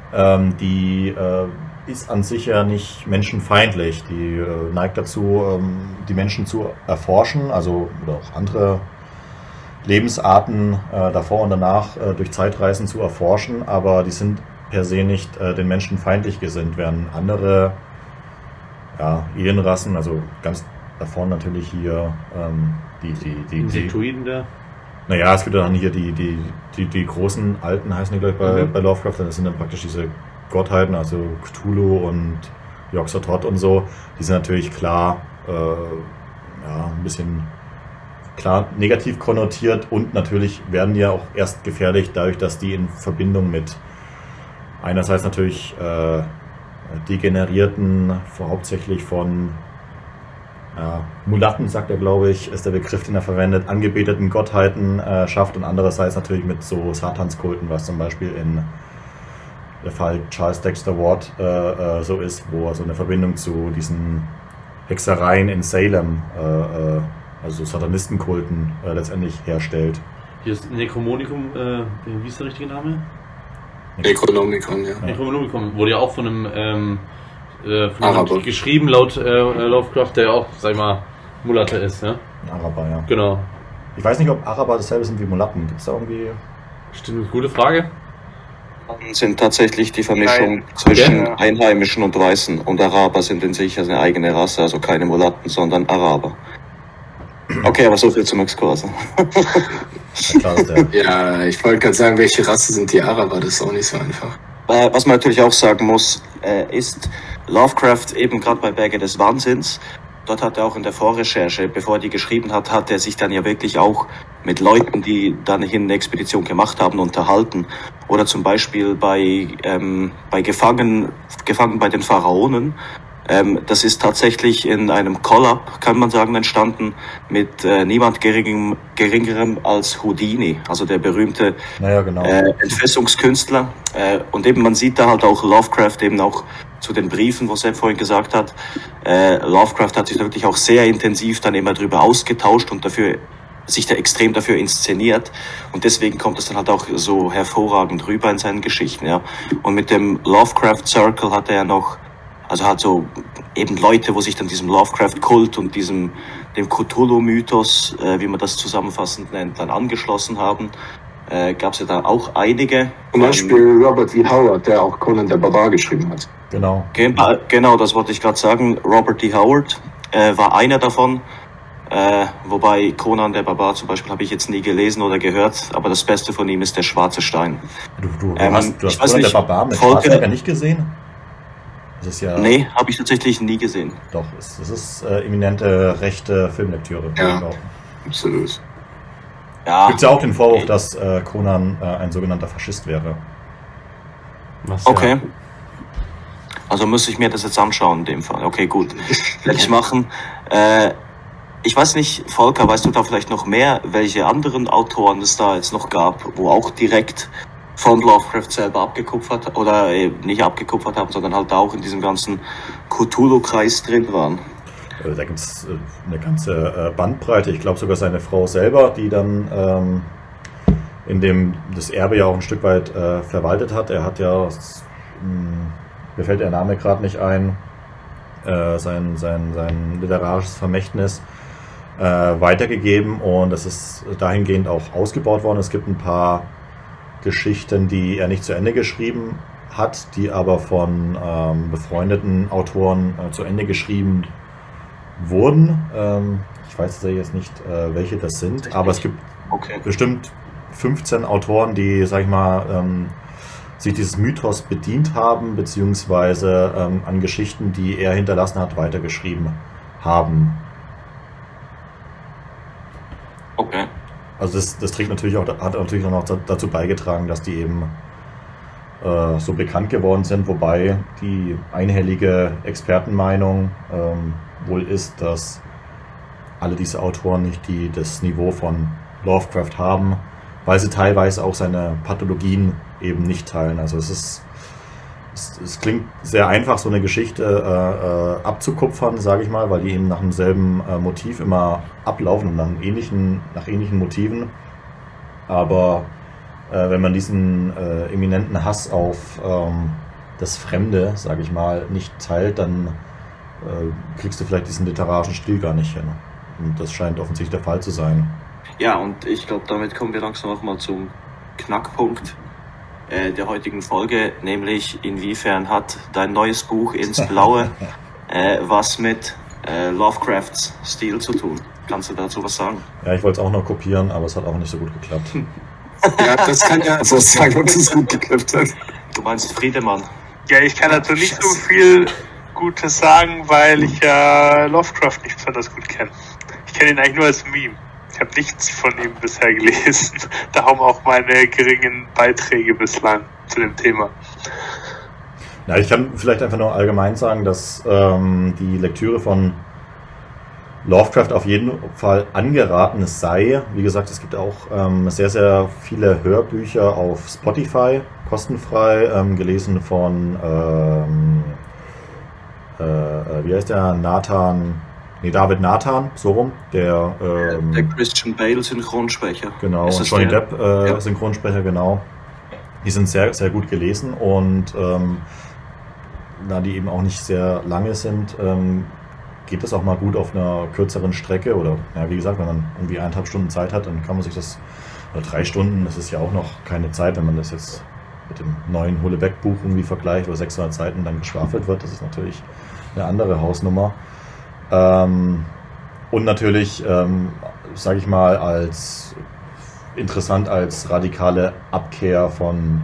die ist an sich ja nicht menschenfeindlich. Die neigt dazu, die Menschen zu erforschen, also oder auch andere Lebensarten davor und danach durch Zeitreisen zu erforschen, aber die sind per se nicht den Menschen feindlich gesinnt, während andere Alienrassen, also ganz davon natürlich hier die Insektoiden da. Naja, es gibt dann hier die großen Alten, heißen die, glaube ich, bei Lovecraft, das sind dann praktisch diese Gottheiten, also Cthulhu und Yog-Sothoth und so, die sind natürlich klar, ein bisschen klar negativ konnotiert, und natürlich werden die ja auch erst gefährlich dadurch, dass die in Verbindung mit einerseits natürlich degenerierten, hauptsächlich von Mulatten, sagt er, glaube ich, ist der Begriff, den er verwendet, angebeteten Gottheiten schafft, und andererseits natürlich mit so Satanskulten, was zum Beispiel in der Fall Charles Dexter Ward so ist, wo er so eine Verbindung zu diesen Hexereien in Salem, also Satanistenkulten, letztendlich herstellt. Hier ist Necromonicon, wie ist der richtige Name? Necronomicon, ja. Necronomicon wurde ja auch von einem Araber geschrieben, laut Lovecraft, der ja auch, sag ich mal, Mulatte ist, ne? Araber, ja. Genau. Ich weiß nicht, ob Araber dasselbe sind wie Mulatten. Gibt es da irgendwie... Stimmt, gute Frage. Sind tatsächlich die Vermischung zwischen Einheimischen und Weißen, und Araber sind in sich eine eigene Rasse, also keine Mulatten, sondern Araber. Okay, aber so viel zum Exkurs. Ja, ich wollte gerade sagen, welche Rasse sind die Araber, das ist auch nicht so einfach. Was man natürlich auch sagen muss, ist Lovecraft eben gerade bei Berge des Wahnsinns. Dort hat er auch in der Vorrecherche, bevor er die geschrieben hat, hat er sich dann ja wirklich auch mit Leuten, die dann hin eine Expedition gemacht haben, unterhalten. Oder zum Beispiel bei Gefangen bei den Pharaonen. Das ist tatsächlich in einem Collab, kann man sagen, entstanden mit niemand geringerem als Houdini, also der berühmte Entfesselungskünstler. Und eben man sieht da halt auch Lovecraft eben auch zu den Briefen, was Sepp vorhin gesagt hat. Lovecraft hat sich wirklich auch sehr intensiv dann immer darüber ausgetauscht und dafür sich da extrem dafür inszeniert und deswegen kommt es dann halt auch so hervorragend rüber in seinen Geschichten, ja. Und mit dem Lovecraft Circle hat er ja noch, also halt so eben Leute, wo sich dann diesem Lovecraft-Kult und dem Cthulhu-Mythos, wie man das zusammenfassend nennt, dann angeschlossen haben. Gab es ja da auch einige. Zum Beispiel Robert D. Howard, der auch Conan der Barbar geschrieben hat. Genau. Genau, das wollte ich gerade sagen. Robert D. Howard war einer davon. Wobei Conan der Barbar zum Beispiel habe ich jetzt nie gelesen oder gehört, aber das Beste von ihm ist der Schwarze Stein. Du hast Conan der Barbar mit Schwarzenegger nicht gesehen? Das ist ja, nee, habe ich tatsächlich nie gesehen. Doch, es ist eminente rechte Filmlektüre. Ja, absolut. Ja. Gibt es ja auch den Vorwurf, dass Conan ein sogenannter Faschist wäre. Was, Okay. ja. Also muss ich mir das jetzt anschauen in dem Fall. Okay, gut. Werde ich machen. Ich weiß nicht, Volker, weißt du da vielleicht noch mehr, welche anderen Autoren es da jetzt noch gab, wo auch direkt von Lovecraft selber abgekupfert oder nicht abgekupfert haben, sondern halt auch in diesem ganzen Cthulhu-Kreis drin waren? Da gibt es eine ganze Bandbreite. Ich glaube sogar seine Frau selber, die dann in dem das Erbe ja auch ein Stück weit verwaltet hat. Er hat ja, mir fällt der Name gerade nicht ein, sein literarisches Vermächtnis weitergegeben und das ist dahingehend auch ausgebaut worden. Es gibt ein paar Geschichten, die er nicht zu Ende geschrieben hat, die aber von befreundeten Autoren zu Ende geschrieben wurden. Ich weiß jetzt nicht, welche das sind, aber es gibt bestimmt 15 Autoren, die, sag ich mal, sich dieses Mythos bedient haben, beziehungsweise an Geschichten, die er hinterlassen hat, weitergeschrieben haben. Okay. Also das trägt natürlich auch, hat natürlich auch noch dazu beigetragen, dass die eben so bekannt geworden sind, wobei die einhellige Expertenmeinung wohl ist, dass alle diese Autoren nicht das Niveau von Lovecraft haben, weil sie teilweise auch seine Pathologien eben nicht teilen. Also es klingt sehr einfach, so eine Geschichte abzukupfern, sage ich mal, weil die eben nach demselben Motiv immer ablaufen und nach ähnlichen Motiven. Aber wenn man diesen eminenten Hass auf das Fremde, sage ich mal, nicht teilt, dann kriegst du vielleicht diesen literarischen Stil gar nicht hin. Und das scheint offensichtlich der Fall zu sein. Ja, und ich glaube, damit kommen wir langsam auch mal zum Knackpunkt der heutigen Folge, nämlich inwiefern hat dein neues Buch Ins Blaue was mit Lovecrafts Stil zu tun? Kannst du dazu was sagen? Ja, ich wollte es auch noch kopieren, aber es hat auch nicht so gut geklappt. Ja, das kann ja so sagen, ob es gut geklappt hat. Du meinst Friedemann? Ja, ich kann dazu nicht so viel Gutes sagen, weil ich ja Lovecraft nicht besonders gut kenne. Ich kenne ihn eigentlich nur als Meme. Ich habe nichts von ihm bisher gelesen. Darum auch meine geringen Beiträge bislang zu dem Thema. Na, ich kann vielleicht einfach nur allgemein sagen, dass die Lektüre von Lovecraft auf jeden Fall angeraten sei. Wie gesagt, es gibt auch sehr, sehr viele Hörbücher auf Spotify, kostenfrei, gelesen von, wie heißt der, David Nathan, so rum, der Christian Bale Synchronsprecher. Genau, und Johnny Depp Synchronsprecher, genau. Die sind sehr, sehr gut gelesen und da die eben auch nicht sehr lange sind, geht das auch mal gut auf einer kürzeren Strecke oder, ja, wie gesagt, wenn man irgendwie 1,5 Stunden Zeit hat, dann kann man sich das, oder 3 Stunden, das ist ja auch noch keine Zeit, wenn man das jetzt mit dem neuen Hulebeck-Buch irgendwie vergleicht, wo 600 Seiten dann geschwafelt wird, das ist natürlich eine andere Hausnummer. Und natürlich, sage ich mal, als interessant als radikale Abkehr von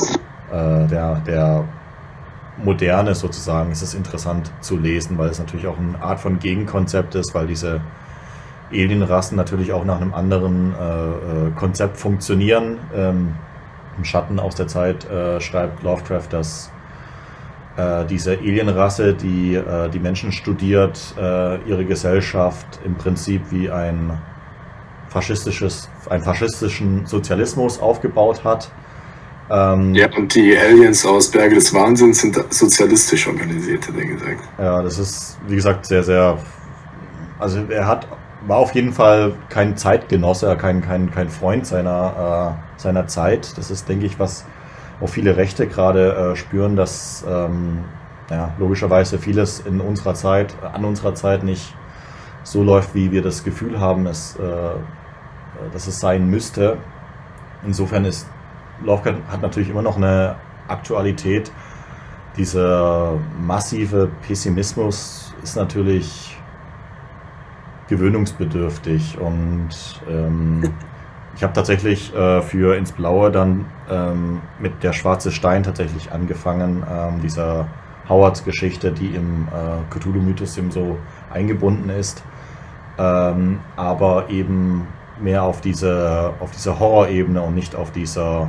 der Moderne sozusagen, ist es interessant zu lesen, weil es natürlich auch eine Art von Gegenkonzept ist, weil diese Alienrassen natürlich auch nach einem anderen Konzept funktionieren. Im Schatten aus der Zeit schreibt Lovecraft, dass diese Alienrasse, die die Menschen studiert, ihre Gesellschaft im Prinzip wie einen faschistischen Sozialismus aufgebaut hat. Ja, und die Aliens aus Berge des Wahnsinns sind sozialistisch organisiert, hat er gesagt. Ja, das ist, wie gesagt, sehr, sehr... Also er hat war auf jeden Fall kein Zeitgenosse, kein Freund seiner Zeit. Das ist, denke ich, was auch viele Rechte gerade spüren, dass logischerweise vieles an unserer Zeit nicht so läuft, wie wir das Gefühl haben, dass es sein müsste. Insofern ist Lovecraft hat natürlich immer noch eine Aktualität. Dieser massive Pessimismus ist natürlich gewöhnungsbedürftig und ich habe tatsächlich für Ins Blaue dann mit Der schwarze Stein tatsächlich angefangen, dieser Howards Geschichte, die im Cthulhu-Mythos eben so eingebunden ist, aber eben mehr auf dieser Horrorebene und nicht auf dieser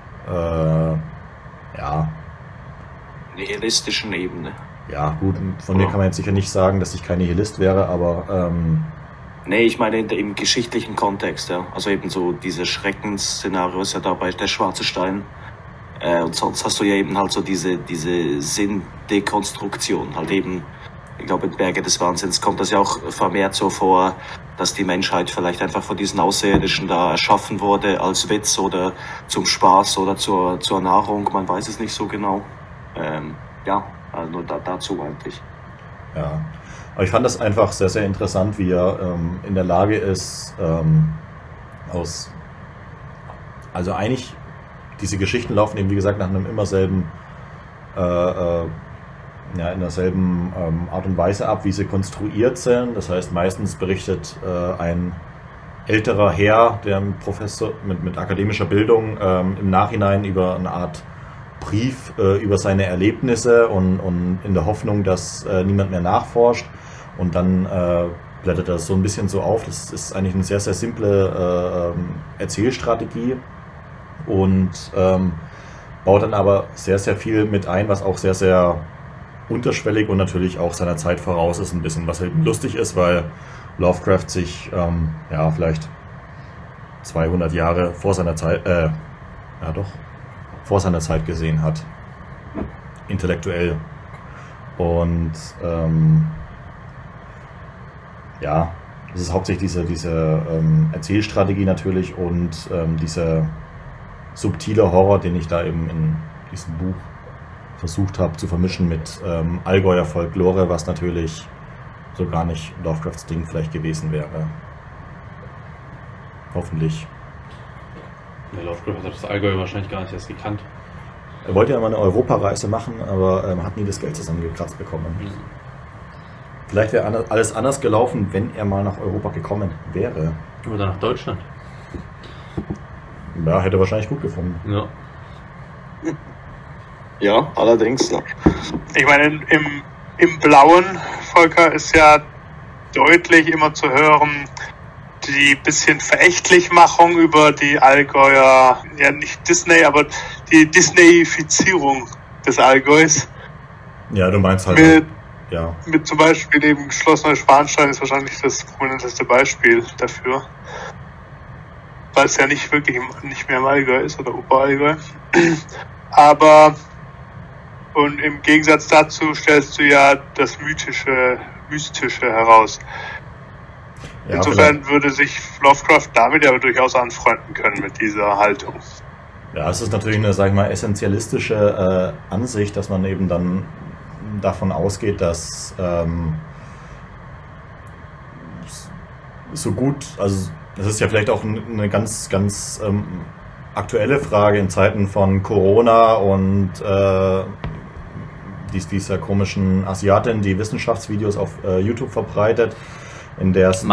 nihilistischen Ebene. Ja, gut, von mir kann man jetzt sicher nicht sagen, dass ich kein Nihilist wäre, aber nee, ich meine im geschichtlichen Kontext, ja. Also eben so diese Schreckensszenario ist ja dabei der schwarze Stein. Und sonst hast du ja eben halt so diese Sinndekonstruktion, halt eben, ich glaube in Berge des Wahnsinns kommt das ja auch vermehrt so vor, dass die Menschheit vielleicht einfach von diesen Außerirdischen da erschaffen wurde als Witz oder zum Spaß oder zur Nahrung, man weiß es nicht so genau. Also nur dazu eigentlich. Ja, aber ich fand das einfach sehr, sehr interessant, wie er in der Lage ist, also eigentlich, diese Geschichten laufen eben, wie gesagt, nach einem immer selben, in derselben Art und Weise ab, wie sie konstruiert sind. Das heißt, meistens berichtet ein älterer Herr, der Professor mit akademischer Bildung, im Nachhinein über eine Art Brief über seine Erlebnisse und in der Hoffnung, dass niemand mehr nachforscht. Und dann blättert er das so ein bisschen so auf. Das ist eigentlich eine sehr, sehr simple Erzählstrategie und baut dann aber sehr, sehr viel mit ein, was auch sehr, sehr unterschwellig und natürlich auch seiner Zeit voraus ist ein bisschen, was halt lustig ist, weil Lovecraft sich vielleicht 200 Jahre vor seiner Zeit, vor seiner Zeit gesehen hat, intellektuell. Und das ist hauptsächlich diese Erzählstrategie natürlich und dieser subtile Horror, den ich da eben in diesem Buch versucht habe zu vermischen mit Allgäuer Folklore, was natürlich so gar nicht Lovecrafts Ding vielleicht gewesen wäre. Hoffentlich. Der Lovecraft hat das Allgäu wahrscheinlich gar nicht erst gekannt. Er wollte ja mal eine Europareise machen, aber hat nie das Geld zusammengekratzt bekommen. Mhm. Vielleicht wäre alles anders gelaufen, wenn er mal nach Europa gekommen wäre. Oder nach Deutschland. Ja, hätte er wahrscheinlich gut gefunden. Ja. Ja, allerdings. Ja. Ich meine, im Blauen, Volker, ist ja deutlich immer zu hören, die bisschen Verächtlichmachung über die Allgäuer, ja nicht Disney, aber die Disneyifizierung des Allgäus. Ja, du meinst halt. Mit zum Beispiel eben Schloss Neuschwanstein ist wahrscheinlich das prominenteste Beispiel dafür. Weil es ja nicht mehr im Allgäu ist oder Oberallgäu. Aber und im Gegensatz dazu stellst du ja das Mystische heraus. Ja, insofern würde sich Lovecraft damit ja durchaus anfreunden können mit dieser Haltung. Ja, es ist natürlich eine, sag ich mal, essentialistische Ansicht, dass man eben dann davon ausgeht, dass so gut, also das ist ja vielleicht auch eine ganz, ganz aktuelle Frage in Zeiten von Corona und dieser komischen Asiatin, die Wissenschaftsvideos auf YouTube verbreitet, in der es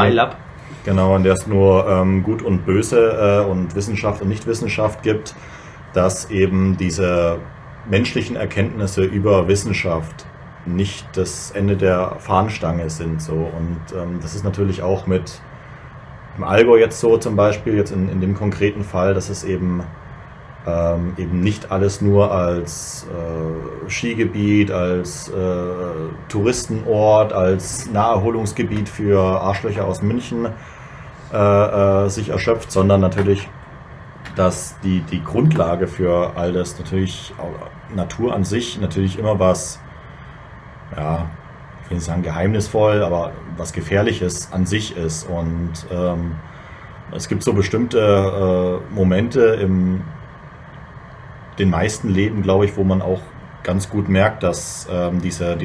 nur Gut und Böse und Wissenschaft und Nichtwissenschaft gibt, dass eben diese menschlichen Erkenntnisse über Wissenschaft nicht das Ende der Fahnenstange sind. So. Und das ist natürlich auch mit im Allgäu jetzt so zum Beispiel, jetzt in dem konkreten Fall, dass es eben nicht alles nur als Skigebiet, als Touristenort, als Naherholungsgebiet für Arschlöcher aus München sich erschöpft, sondern natürlich, dass die Grundlage für all das natürlich Natur an sich natürlich immer was ich will nicht sagen geheimnisvoll, aber was Gefährliches an sich ist. Und es gibt so bestimmte Momente in den meisten Leben, glaube ich, wo man auch ganz gut merkt, dass dieser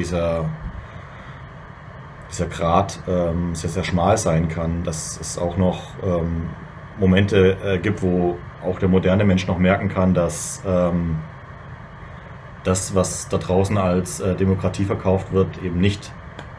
Grat sehr, sehr schmal sein kann, dass es auch noch Momente gibt, wo auch der moderne Mensch noch merken kann, dass das, was da draußen als Demokratie verkauft wird, eben nicht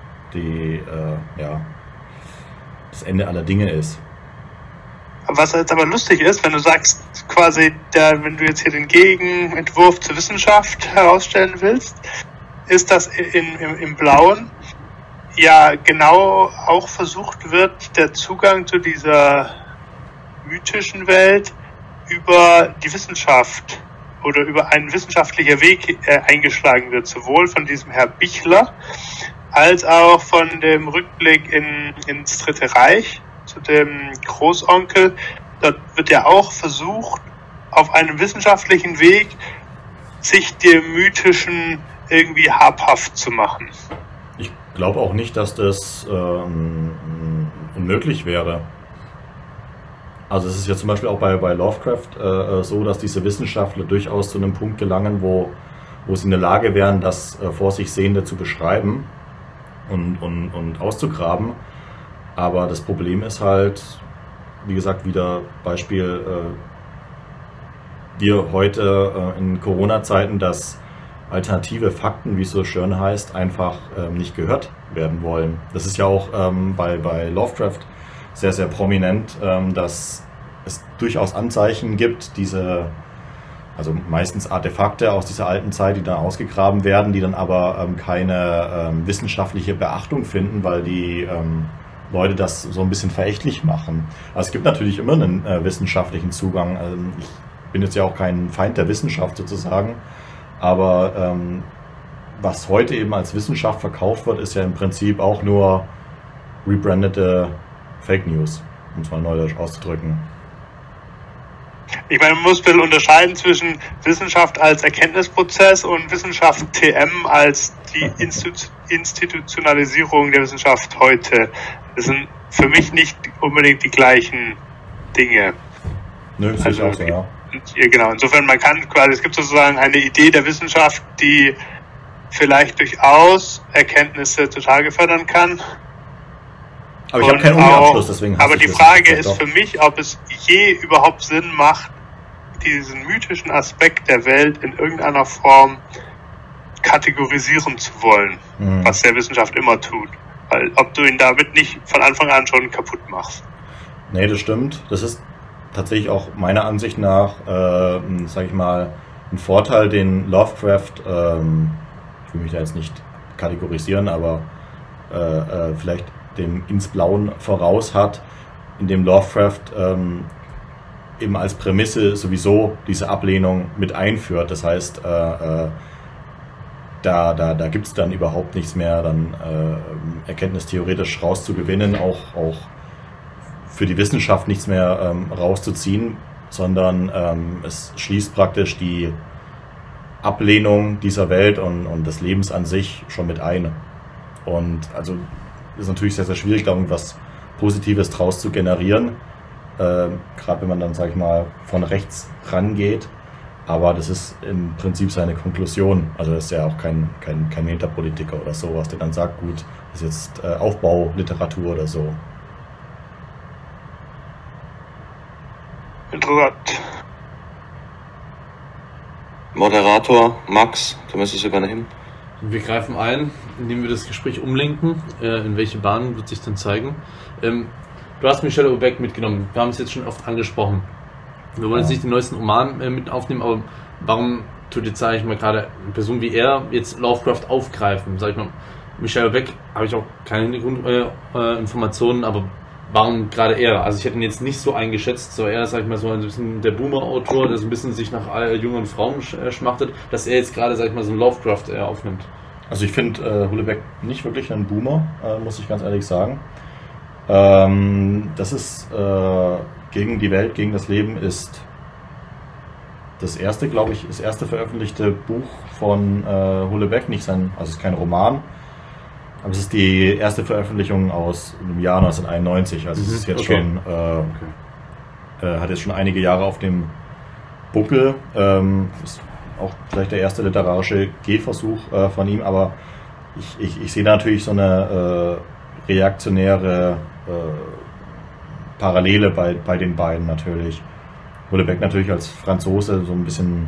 das Ende aller Dinge ist. Was jetzt aber lustig ist, wenn du sagst, quasi, wenn du jetzt hier den Gegenentwurf zur Wissenschaft herausstellen willst, ist, dass im Blauen ja genau auch versucht wird, der Zugang zu dieser mythischen Welt über die Wissenschaft oder über einen wissenschaftlicher Weg eingeschlagen wird, sowohl von diesem Herr Bichler als auch von dem Rückblick ins Dritte Reich zu dem Großonkel. Dort wird ja auch versucht, auf einem wissenschaftlichen Weg sich dem Mythischen irgendwie habhaft zu machen. Ich glaube auch nicht, dass das unmöglich wäre. Also es ist ja zum Beispiel auch bei Lovecraft so, dass diese Wissenschaftler durchaus zu einem Punkt gelangen, wo sie in der Lage wären, das vor sich Sehende zu beschreiben und auszugraben. Aber das Problem ist halt, wie gesagt, wieder Beispiel wir heute in Corona-Zeiten, dass alternative Fakten, wie es so schön heißt, einfach nicht gehört werden wollen. Das ist ja auch bei Lovecraft sehr, sehr prominent, dass es durchaus Anzeichen gibt, also meistens Artefakte aus dieser alten Zeit, die dann ausgegraben werden, die dann aber keine wissenschaftliche Beachtung finden, weil die Leute das so ein bisschen verächtlich machen. Also es gibt natürlich immer einen wissenschaftlichen Zugang. Also ich bin jetzt ja auch kein Feind der Wissenschaft sozusagen, aber was heute eben als Wissenschaft verkauft wird, ist ja im Prinzip auch nur rebrandete Fake News, um es mal neudeutsch auszudrücken. Ich meine, man muss ein bisschen unterscheiden zwischen Wissenschaft als Erkenntnisprozess und Wissenschaft TM als die Institutionalisierung der Wissenschaft heute. Das sind für mich nicht unbedingt die gleichen Dinge. Nö, das ist auch so, ja. Genau, insofern es gibt sozusagen eine Idee der Wissenschaft, die vielleicht durchaus Erkenntnisse zutage fördern kann. Aber ich habe keinen Uni-Abschluss, deswegen aber die Frage ist für mich, ob es je überhaupt Sinn macht, diesen mythischen Aspekt der Welt in irgendeiner Form kategorisieren zu wollen, was der Wissenschaft immer tut. Weil ob du ihn damit nicht von Anfang an schon kaputt machst. Nee, das stimmt. Das ist tatsächlich auch meiner Ansicht nach, sage ich mal, ein Vorteil, den Lovecraft, ich will mich da jetzt nicht kategorisieren, aber vielleicht dem ins Blauen voraus hat, indem Lovecraft eben als Prämisse sowieso diese Ablehnung mit einführt. Das heißt, da gibt es dann überhaupt nichts mehr, dann erkenntnistheoretisch rauszugewinnen, auch für die Wissenschaft nichts mehr rauszuziehen, sondern es schließt praktisch die Ablehnung dieser Welt und des Lebens an sich schon mit ein. Und also ist natürlich sehr, sehr schwierig, da irgendwas Positives draus zu generieren. Gerade wenn man dann, sag ich mal, von rechts rangeht. Aber das ist im Prinzip seine Konklusion. Also das ist ja auch kein Metapolitiker oder sowas, der dann sagt, gut, das ist jetzt Aufbauliteratur oder so. Interessant. Moderator, Max, du müsstest übernehmen. Wir greifen ein, indem wir das Gespräch umlenken. In welche Bahn wird sich dann zeigen? Du hast Michel Houellebecq mitgenommen. Wir haben es jetzt schon oft angesprochen. Wir wollen jetzt nicht den neuesten Roman mit aufnehmen, aber warum tut jetzt, sage ich mal, gerade eine Person wie er jetzt Lovecraft aufgreifen? Sag ich mal, Michel Houellebecq habe ich auch keine Hintergrundinformationen, aber warum gerade er? Also ich hätte ihn jetzt nicht so eingeschätzt, so er, sag ich mal, so ein bisschen der Boomer-Autor, der so ein bisschen sich nach jungen Frauen schmachtet, dass er jetzt gerade, sag ich mal, so ein Lovecraft aufnimmt. Also ich finde Houellebecq nicht wirklich ein Boomer, muss ich ganz ehrlich sagen. Das ist gegen die Welt, gegen das Leben ist das erste, glaube ich, das erste veröffentlichte Buch von Houellebecq, nicht sein, also es ist kein Roman. Aber es ist die erste Veröffentlichung aus dem Jahr 1991, also es ist jetzt schon, hat jetzt schon einige Jahre auf dem Buckel. Ist auch vielleicht der erste literarische Gehversuch von ihm, aber ich sehe da natürlich so eine reaktionäre Parallele bei den beiden natürlich. Houellebecq natürlich als Franzose so ein bisschen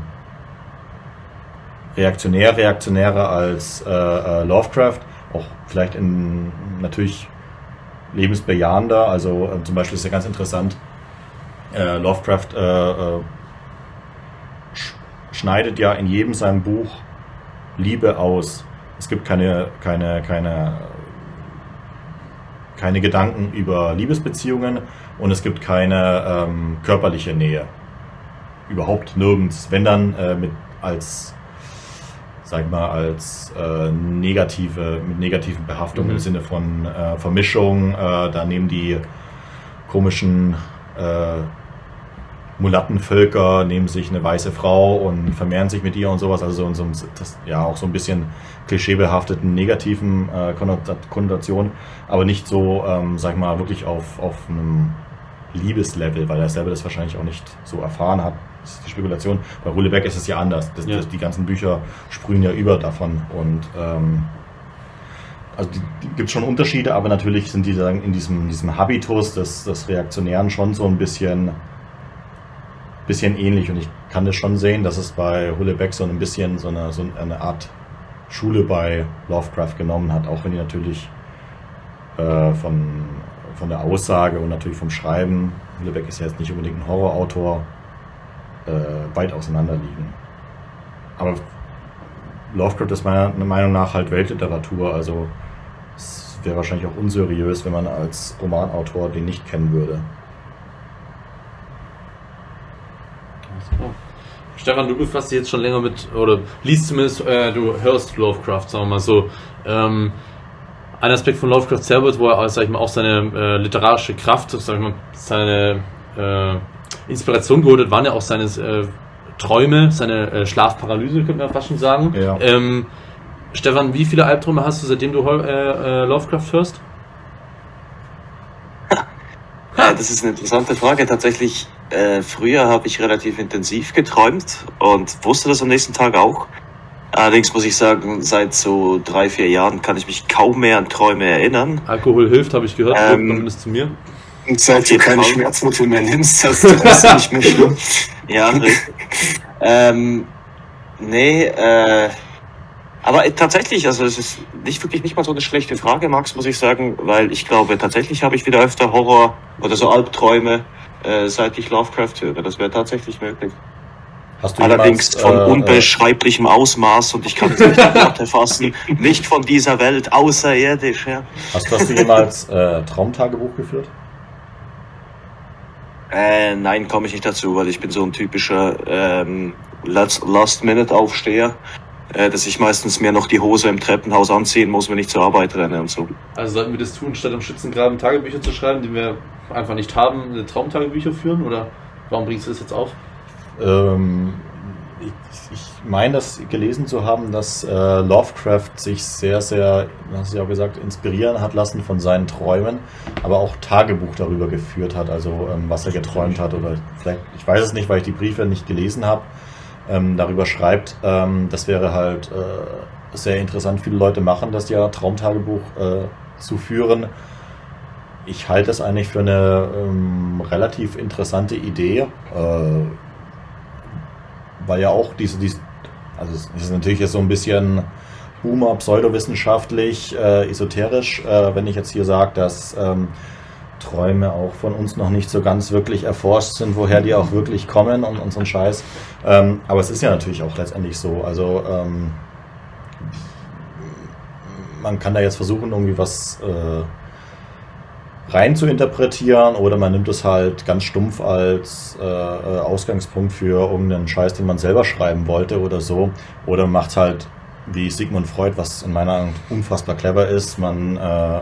reaktionärer als Lovecraft, auch vielleicht natürlich lebensbejahender, also zum Beispiel ist ja ganz interessant, Lovecraft schneidet ja in jedem seinem Buch Liebe aus. Es gibt keine Gedanken über Liebesbeziehungen und es gibt keine körperliche Nähe. Überhaupt nirgends. Wenn dann als mit negativen Behaftungen im Sinne von Vermischung. Da nehmen die komischen Mulattenvölker, nehmen sich eine weiße Frau und vermehren sich mit ihr und sowas. Also auch so ein bisschen klischeebehafteten negativen Konnotation, aber nicht so, wirklich auf einem Liebeslevel, weil er selber das wahrscheinlich auch nicht so erfahren hat. Das ist die Spekulation. Bei Houellebecq ist es ja anders. Die ganzen Bücher sprühen ja über davon und also die gibt schon Unterschiede, aber natürlich sind die in diesem Habitus des Reaktionären schon so ein bisschen ähnlich und ich kann das schon sehen, dass es bei Houellebecq so ein bisschen so eine Art Schule bei Lovecraft genommen hat, auch wenn die natürlich von der Aussage und natürlich vom Schreiben, Houellebecq ist ja jetzt nicht unbedingt ein Horrorautor, weit auseinander liegen. Aber Lovecraft ist meiner Meinung nach halt Weltliteratur, also es wäre wahrscheinlich auch unseriös, wenn man als Romanautor den nicht kennen würde. Stefan, du befasst dich jetzt schon länger mit, oder liest zumindest, du hörst Lovecraft, sagen wir mal so. Ein Aspekt von Lovecraft selber, wo er, sag ich mal, auch seine literarische Kraft, sag ich mal, seine Inspiration geholt hat, waren ja auch seine Träume, seine Schlafparalyse, könnte man fast schon sagen. Ja. Stefan, wie viele Albträume hast du, seitdem du Lovecraft hörst? Das ist eine interessante Frage. Tatsächlich, früher habe ich relativ intensiv geträumt und wusste das am nächsten Tag auch. Allerdings muss ich sagen, seit so 3-4 Jahren kann ich mich kaum mehr an Träume erinnern. Alkohol hilft, habe ich gehört, zumindest zu mir. Und seit du keine Schmerzmittel mehr nimmst, hast du das nicht mehr schlimm. Ja, richtig. Aber tatsächlich, also es ist nicht mal so eine schlechte Frage, Max, muss ich sagen, weil ich glaube, tatsächlich habe ich wieder öfter Horror oder so Albträume, seit ich Lovecraft höre. Das wäre tatsächlich möglich. Hast du allerdings von unbeschreiblichem Ausmaß und ich kann es nicht in Worte fassen, nicht von dieser Welt, außerirdisch. Ja. Hast du jemals Traumtagebuch geführt? Nein, komme ich nicht dazu, weil ich bin so ein typischer Last-Minute-Aufsteher, dass ich meistens mir noch die Hose im Treppenhaus anziehen muss, wenn ich zur Arbeit renne und so. Also sollten wir das tun, statt am Schützengraben Tagebücher zu schreiben, die wir einfach nicht haben, Traumtagebücher führen, oder warum bringst du das jetzt auf? Ich meine, das gelesen zu haben, dass Lovecraft sich sehr, sehr, hast du ja auch gesagt, inspirieren hat lassen von seinen Träumen, aber auch Tagebuch darüber geführt hat, also was er geträumt hat oder vielleicht, ich weiß es nicht, weil ich die Briefe nicht gelesen habe, darüber schreibt. Das wäre halt sehr interessant. Viele Leute machen das ja, Traumtagebuch zu führen. Ich halte es eigentlich für eine relativ interessante Idee, weil ja auch also es ist natürlich jetzt so ein bisschen Boomer, pseudowissenschaftlich, esoterisch, wenn ich jetzt hier sage, dass Träume auch von uns noch nicht so ganz wirklich erforscht sind, woher die auch wirklich kommen und so ein Scheiß. Aber es ist ja natürlich auch letztendlich so. Also man kann da jetzt versuchen, irgendwie was rein zu interpretieren oder man nimmt es halt ganz stumpf als Ausgangspunkt für irgendeinen Scheiß, den man selber schreiben wollte oder so. Oder macht es halt wie Sigmund Freud, was in meiner Meinung unfassbar clever ist. Man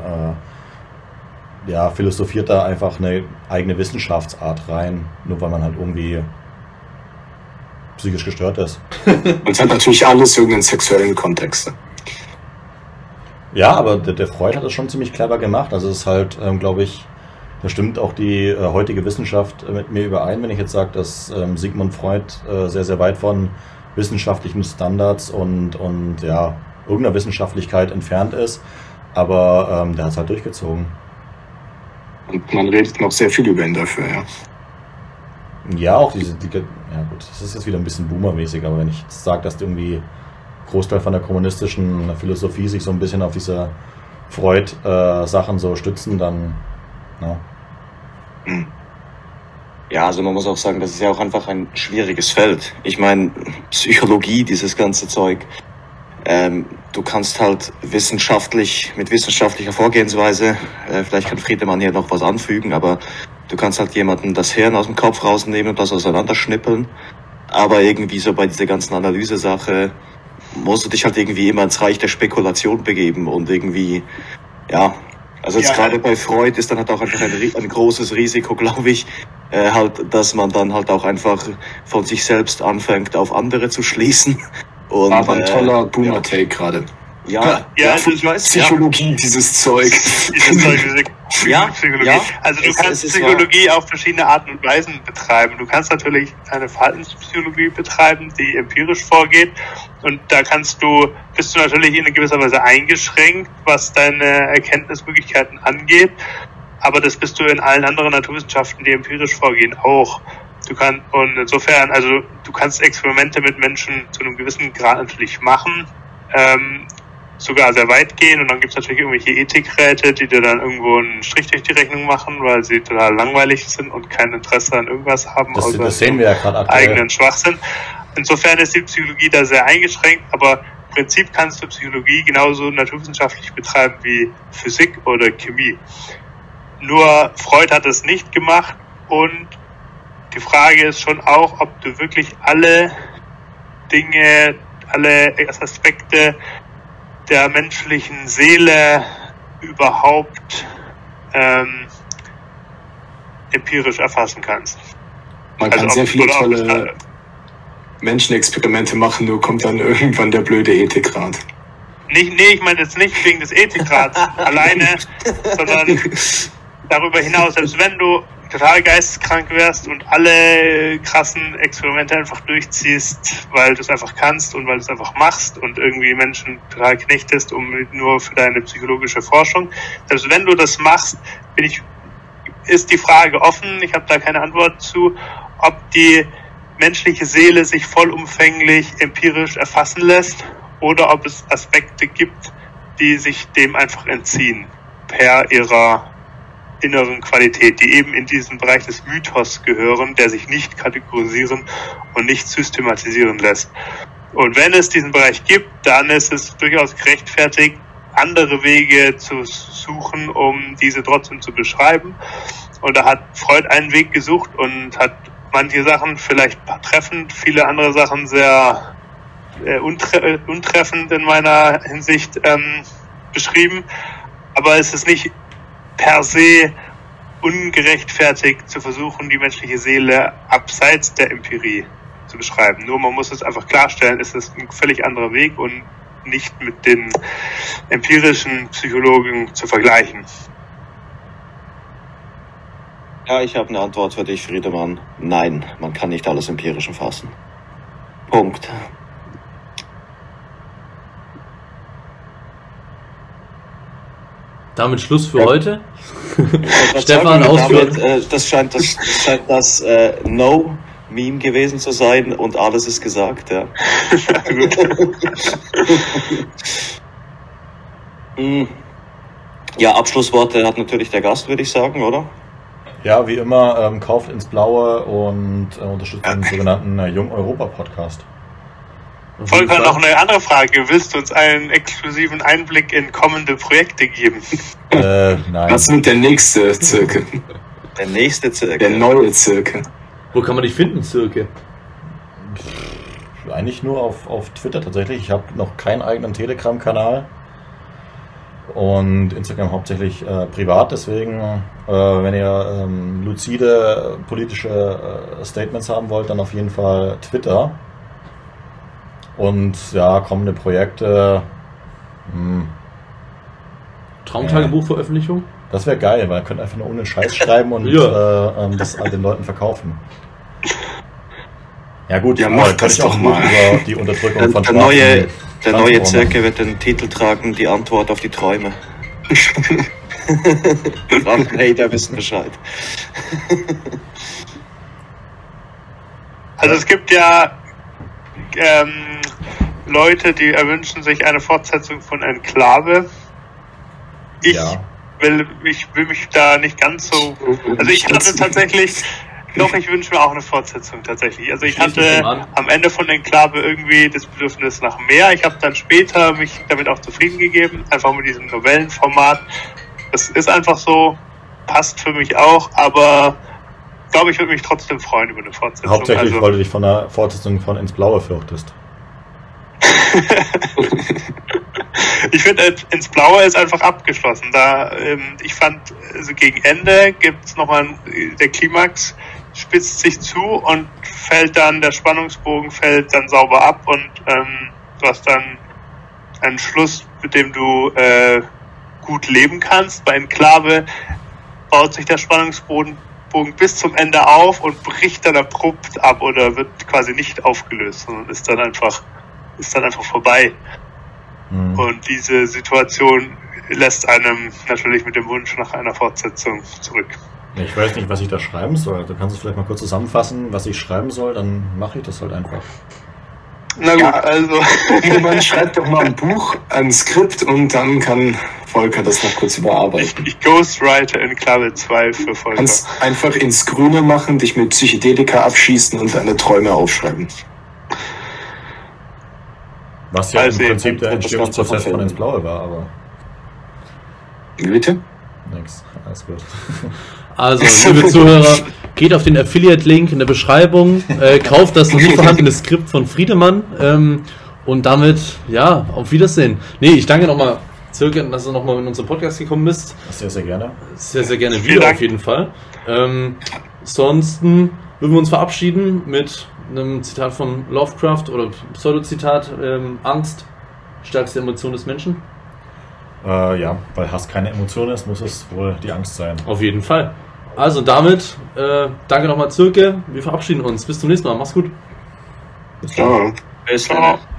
philosophiert da einfach eine eigene Wissenschaftsart rein, nur weil man halt irgendwie psychisch gestört ist. Und es hat natürlich alles irgendeinen sexuellen Kontext. Ja, aber der Freud hat das schon ziemlich clever gemacht. Also es ist halt, glaube ich, da stimmt auch die heutige Wissenschaft mit mir überein, wenn ich jetzt sage, dass Sigmund Freud sehr, sehr weit von wissenschaftlichen Standards und ja, irgendeiner Wissenschaftlichkeit entfernt ist. Aber der hat es halt durchgezogen. Und man redet noch sehr viel über ihn dafür, ja. Ja, auch ja gut, das ist jetzt wieder ein bisschen boomermäßig, aber wenn ich jetzt sage, dass irgendwie Großteil von der kommunistischen Philosophie sich so ein bisschen auf diese Freud-Sachen so stützen, dann, ja. Ja, also man muss auch sagen, das ist ja auch einfach ein schwieriges Feld. Ich meine, Psychologie, dieses ganze Zeug, du kannst halt mit wissenschaftlicher Vorgehensweise, vielleicht kann Friedemann hier noch was anfügen, aber du kannst halt jemanden das Hirn aus dem Kopf rausnehmen und das auseinanderschnippeln, aber irgendwie so bei dieser ganzen Analyse-Sache musst du dich halt irgendwie immer ins Reich der Spekulation begeben und irgendwie, ja, also jetzt gerade bei Freud ist dann halt auch einfach ein großes Risiko, glaube ich, halt, dass man dann halt auch einfach von sich selbst anfängt, auf andere zu schließen. Und, aber ein toller Boomer-Take gerade. Ja, ich weiß. Psychologie, dieses Zeug. Psychologie. Also du kannst Psychologie auf verschiedene Arten und Weisen betreiben. Du kannst natürlich eine Verhaltenspsychologie betreiben, die empirisch vorgeht. Und da bist du natürlich in gewisser Weise eingeschränkt, was deine Erkenntnismöglichkeiten angeht. Aber das bist du in allen anderen Naturwissenschaften, die empirisch vorgehen, auch. Und insofern, also du kannst Experimente mit Menschen zu einem gewissen Grad natürlich machen, sogar sehr weit gehen, und dann gibt es natürlich irgendwelche Ethikräte, die dir dann irgendwo einen Strich durch die Rechnung machen, weil sie total langweilig sind und kein Interesse an irgendwas haben, das sehen wir ja gerade aktuell. Eigenen Schwachsinn. Insofern ist die Psychologie da sehr eingeschränkt, aber im Prinzip kannst du Psychologie genauso naturwissenschaftlich betreiben wie Physik oder Chemie. Nur Freud hat es nicht gemacht, und die Frage ist schon auch, ob du wirklich alle Dinge, alle Aspekte der menschlichen Seele überhaupt empirisch erfassen kannst. Man kann sehr viele tolle Menschenexperimente machen, nur kommt dann irgendwann der blöde Ethikrat. Ich meine jetzt nicht wegen des Ethikrats alleine, sondern darüber hinaus, selbst wenn du total geisteskrank wärst und alle krassen Experimente einfach durchziehst, weil du es einfach kannst und weil du es einfach machst und irgendwie Menschen total knechtest, nur für deine psychologische Forschung. Selbst wenn du das machst, ist die Frage offen, ich habe da keine Antwort zu, ob die menschliche Seele sich vollumfänglich empirisch erfassen lässt oder ob es Aspekte gibt, die sich dem einfach entziehen, per ihrer inneren Qualität, die eben in diesen Bereich des Mythos gehören, der sich nicht kategorisieren und nicht systematisieren lässt. Und wenn es diesen Bereich gibt, dann ist es durchaus gerechtfertigt, andere Wege zu suchen, um diese trotzdem zu beschreiben. Und da hat Freud einen Weg gesucht und hat manche Sachen vielleicht treffend, viele andere Sachen sehr untreffend in meiner Hinsicht beschrieben. Aber es ist nicht per se ungerechtfertigt zu versuchen, die menschliche Seele abseits der Empirie zu beschreiben. Nur man muss es einfach klarstellen, es ist ein völlig anderer Weg und nicht mit den empirischen Psychologen zu vergleichen. Ja, ich habe eine Antwort für dich, Friedemann. Nein, man kann nicht alles empirisch erfassen. Punkt. Damit Schluss für heute. Stefan, ausführen. Das scheint das No-Meme gewesen zu sein und alles ist gesagt, ja. Ja, Abschlussworte hat natürlich der Gast, würde ich sagen, oder? Ja, wie immer, kauft ins Blaue und unterstützt den sogenannten Jung-Europa-Podcast. Volker, noch eine andere Frage. Willst du uns einen exklusiven Einblick in kommende Projekte geben? Nein. Was wird der nächste Zirkel? Der nächste Zirkel? Der neue Zirkel. Wo kann man dich finden, Zirkel? Eigentlich nur auf Twitter tatsächlich. Ich habe noch keinen eigenen Telegram-Kanal. Und Instagram hauptsächlich privat. Deswegen, wenn ihr luzide politische Statements haben wollt, dann auf jeden Fall Twitter. Und ja, kommende Projekte, Traumtagebuchveröffentlichung? Das wäre geil, weil er könnte einfach nur ohne Scheiß schreiben und das den Leuten verkaufen. Ja gut, ja, mach das doch mal. Über die Unterdrückung von Der neue Zirkel wird den Titel tragen, die Antwort auf die Träume. Hey, der wissen Bescheid. Also es gibt ja Leute, die erwünschen sich eine Fortsetzung von Enklave. Ich will mich da nicht ganz so... Also ich hatte tatsächlich... Doch, ich wünsche mir auch eine Fortsetzung tatsächlich. Also ich hatte am Ende von Enklave irgendwie das Bedürfnis nach mehr. Ich habe dann später mich damit auch zufrieden gegeben, einfach mit diesem Novellenformat. Das ist einfach so, passt für mich auch, aber ich glaube, ich würde mich trotzdem freuen über eine Fortsetzung. Hauptsächlich, weil du dich von der Fortsetzung von Ins Blaue fürchtest. Ich finde, Ins Blaue ist einfach abgeschlossen. Ich fand, also gegen Ende gibt's nochmal der Klimax spitzt sich zu und der Spannungsbogen fällt dann sauber ab und du hast dann einen Schluss, mit dem du gut leben kannst. Bei Enklave baut sich der Spannungsbogen bis zum Ende auf und bricht dann abrupt ab oder wird quasi nicht aufgelöst, sondern ist dann einfach vorbei. Und diese Situation lässt einem natürlich mit dem Wunsch nach einer Fortsetzung zurück. Ich weiß nicht, was ich da schreiben soll. Du kannst es vielleicht mal kurz zusammenfassen, was ich schreiben soll, dann mache ich das halt einfach. Na gut, also... Man schreibt doch mal ein Buch, ein Skript und dann kann Volker das noch kurz überarbeiten. Ich ghostwrite Enklave 2 für Volker. Du kannst einfach ins Grüne machen, dich mit Psychedelika abschießen und deine Träume aufschreiben. Was ja im Prinzip der Entstehungsprozess von Ins Blaue war, aber... Wie bitte? Nix, alles gut. Also, liebe Zuhörer, geht auf den Affiliate-Link in der Beschreibung, kauft das noch nicht vorhandene Skript von Friedemann und damit, ja, auf Wiedersehen. Nee, ich danke nochmal, Zirke, dass du nochmal in unseren Podcast gekommen bist. Sehr, sehr gerne. Sehr, sehr gerne wieder, auf jeden Fall. Ansonsten würden wir uns verabschieden mit einem Zitat von Lovecraft oder Pseudo-Zitat, Angst, stärkste Emotion des Menschen. Ja, weil Hass keine Emotion ist, muss es wohl die Angst sein. Auf jeden Fall. Also damit, danke nochmal Zirke, wir verabschieden uns. Bis zum nächsten Mal, mach's gut. Ciao. Bis dann.